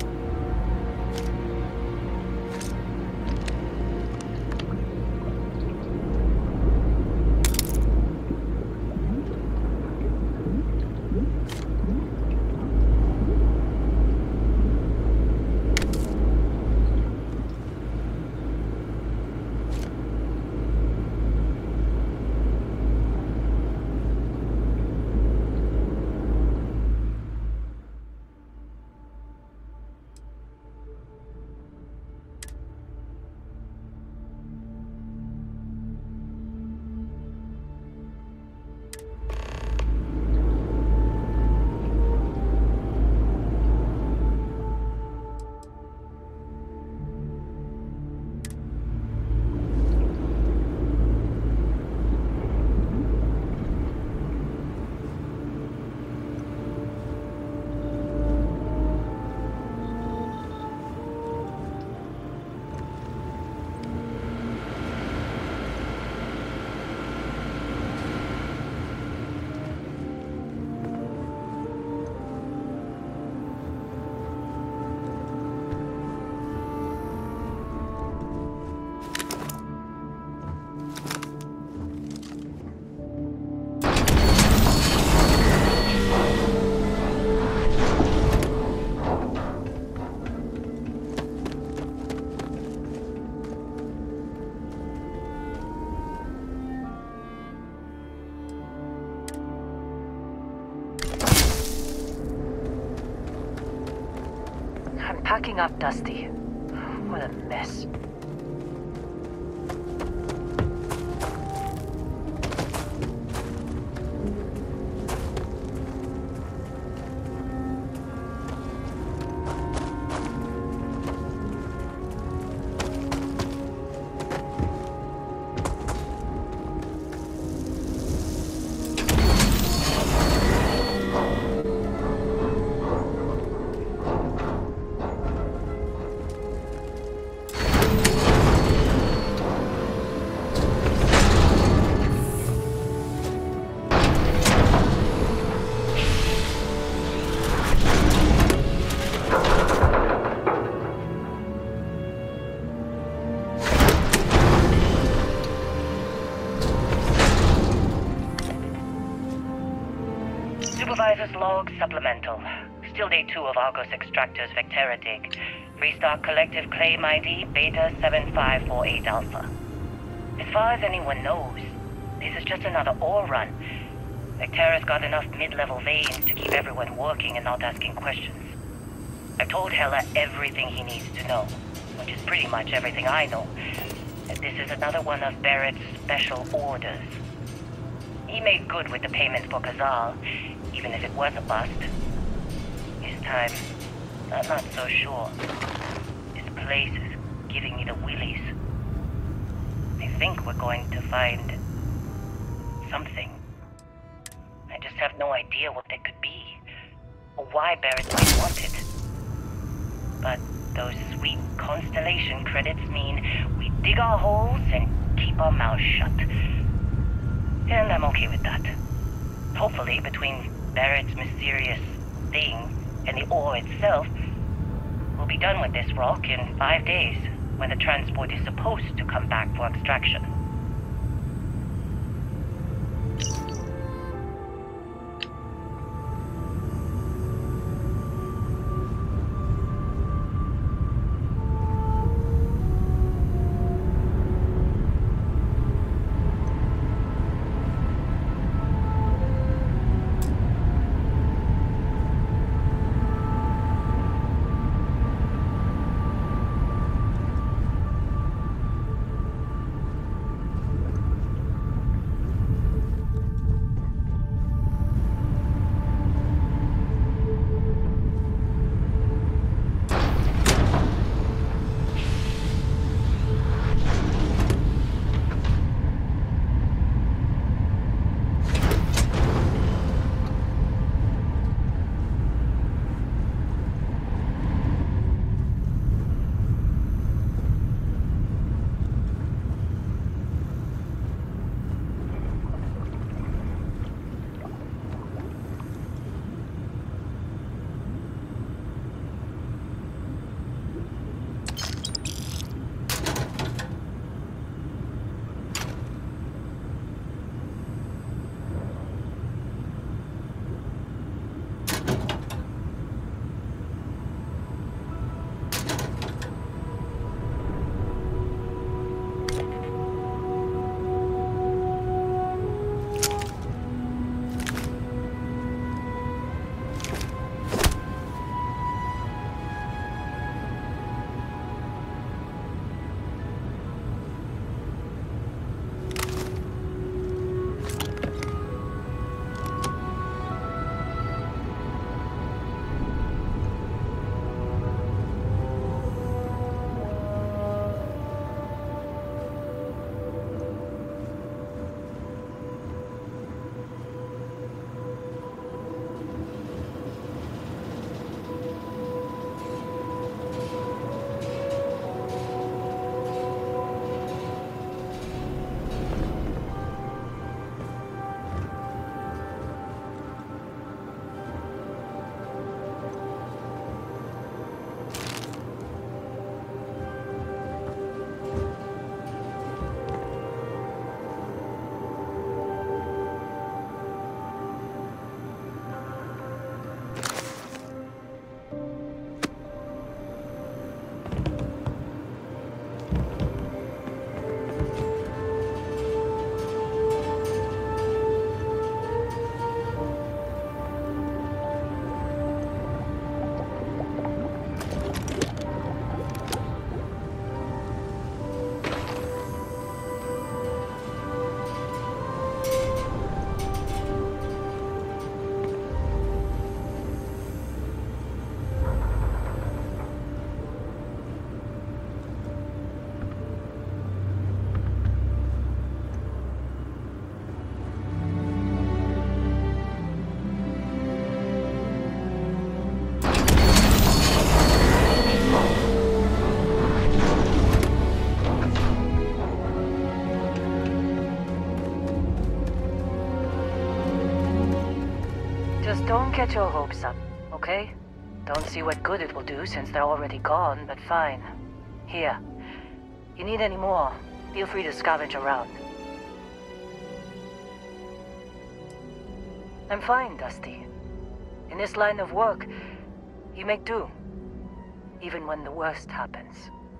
Packing up, Dusty. What a mess. Supervisor's log supplemental. Still day 2 of Argos Extractor's Vectera dig. Restart collective claim ID Beta 7548 Alpha. As far as anyone knows, this is just another ore run. Vectera's got enough mid-level veins to keep everyone working and not asking questions. I've told Heller everything he needs to know, which is pretty much everything I know. That this is another one of Barrett's special orders. He made good with the payment for Kazal, even if it was a bust. This time, I'm not so sure. This place is giving me the willies. I think we're going to find something. I just have no idea what that could be, or why Barrett might want it. But those sweet Constellation credits mean we dig our holes and keep our mouths shut. And I'm okay with that. Hopefully, between Barrett's mysterious thing and the ore itself, we'll be done with this rock in 5 days, when the transport is supposed to come back for extraction. get your hopes up, okay? Don't see what good it will do since they're already gone, but fine. Here. You need any more, feel free to scavenge around. I'm fine, Dusty. In this line of work, you make do. Even when the worst happens.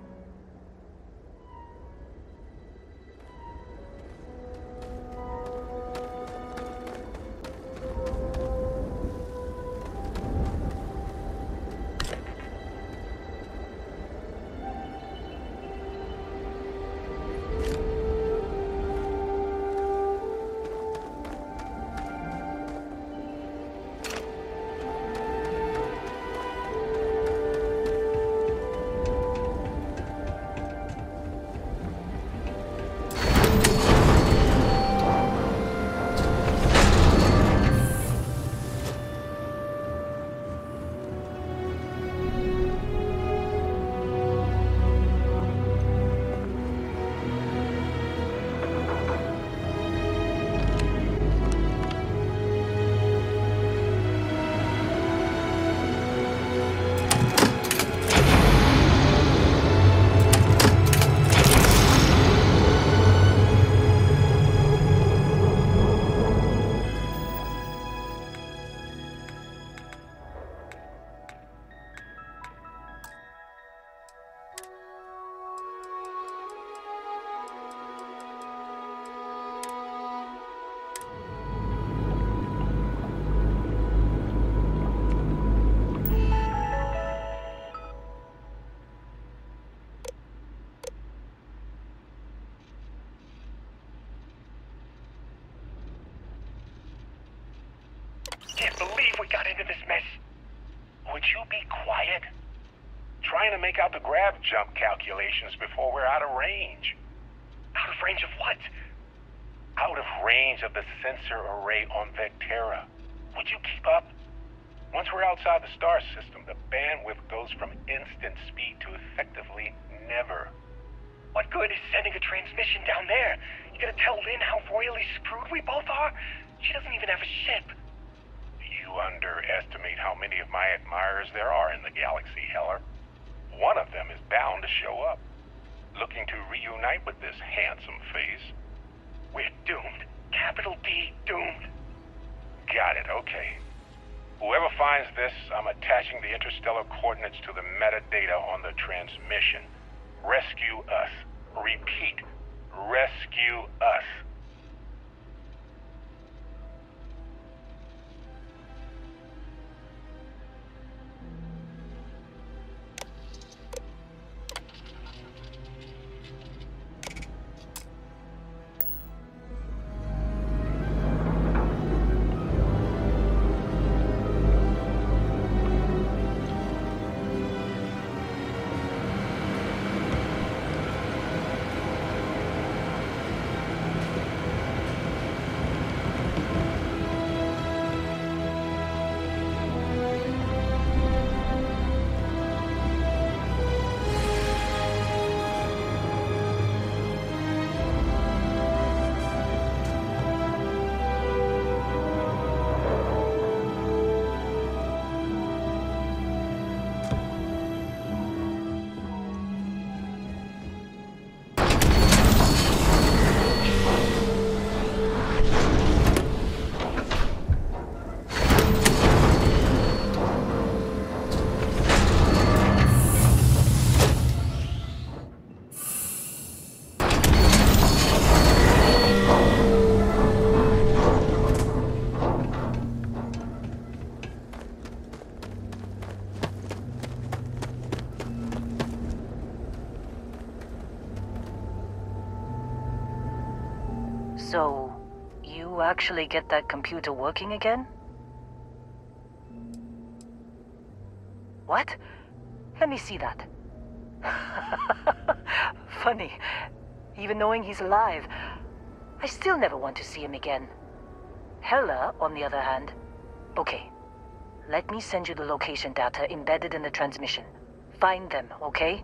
Can't believe we got into this mess. Would you be quiet? Trying to make out the grav jump calculations before we're out of range. Out of range of what? Out of range of the sensor array on Vectera. Would you keep up? Once we're outside the star system, the bandwidth goes from instant speed to effectively never. What good is sending a transmission down there? You gonna tell Lynn how royally screwed we both are? She doesn't even have a ship. You underestimate how many of my admirers there are in the galaxy, Heller. One of them is bound to show up, looking to reunite with this handsome face. We're doomed. Capital D, doomed. Got it, okay. Whoever finds this, I'm attaching the interstellar coordinates to the metadata on the transmission. Rescue us. Repeat, rescue us. So, you actually get that computer working again? What? Let me see that. Funny. Even knowing he's alive, I still never want to see him again. Heller, on the other hand... Okay. Let me send you the location data embedded in the transmission. Find them, okay?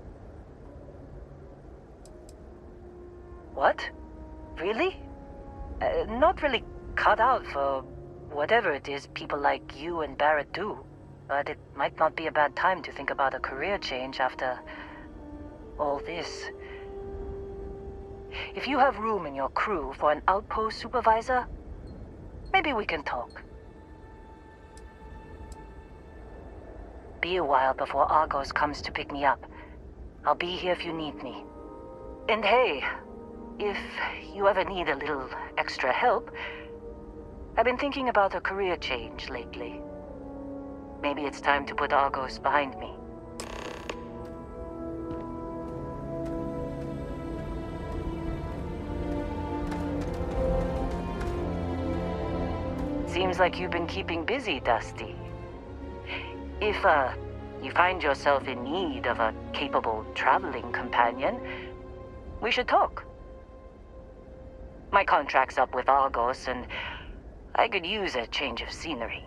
What? Really? Not really cut out for whatever it is people like you and Barrett do. But it might not be a bad time to think about a career change after all this. If you have room in your crew for an outpost supervisor, maybe we can talk. Be a while before Argos comes to pick me up. I'll be here if you need me. And hey, if you ever need a little extra help, I've been thinking about a career change lately. Maybe it's time to put Argos behind me. Seems like you've been keeping busy, Dusty. If, you find yourself in need of a capable traveling companion, we should talk. My contract's up with Argos, and I could use a change of scenery.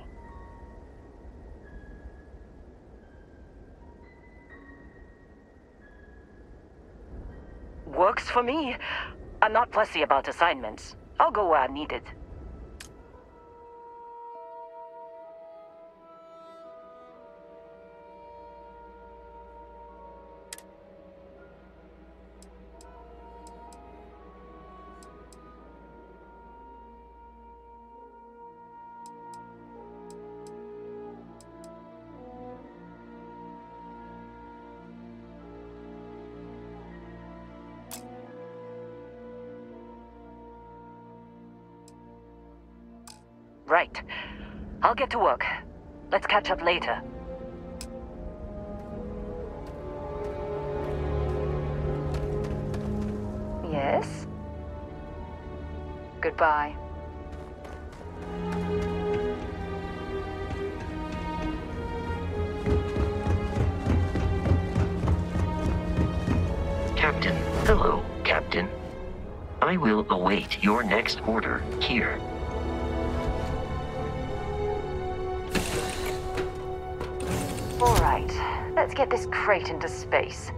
Works for me. I'm not fussy about assignments. I'll go where I'm needed. Right. I'll get to work. Let's catch up later. Yes? Goodbye. Captain. Hello, Captain. I will await your next order here. All right, let's get this crate into space.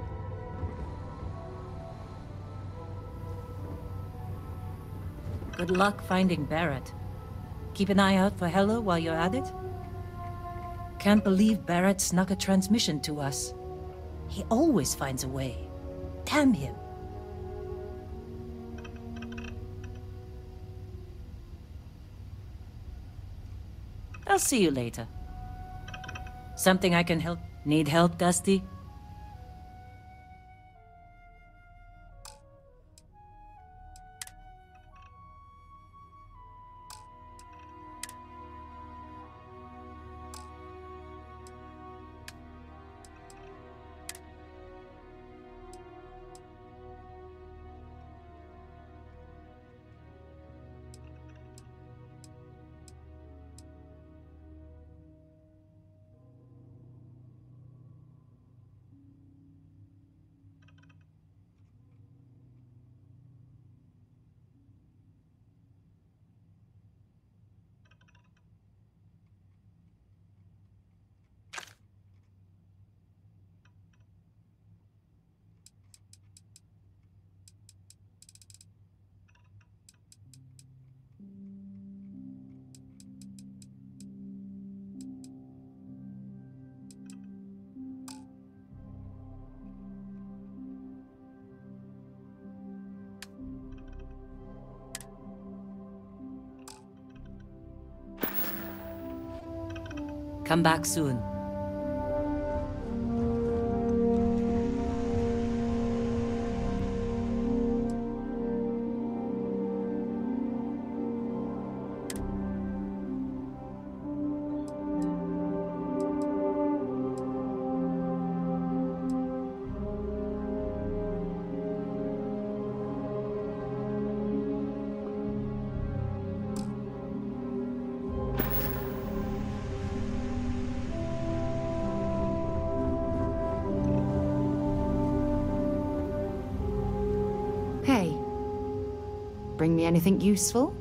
Good luck finding Barrett. Keep an eye out for Heller while you're at it. Can't believe Barrett snuck a transmission to us. He always finds a way. Damn him. I'll see you later. Something I can help? Need help, Dusty? Come back soon. Hey. Bring me anything useful?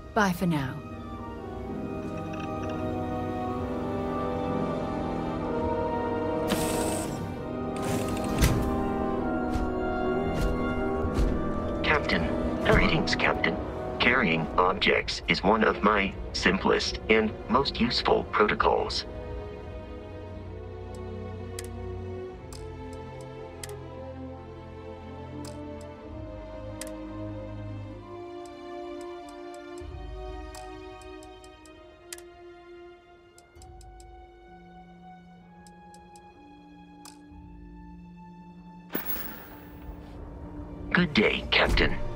Bye for now. Captain. Greetings, Captain. Carrying objects is one of my simplest and most useful protocols. Good day, Captain.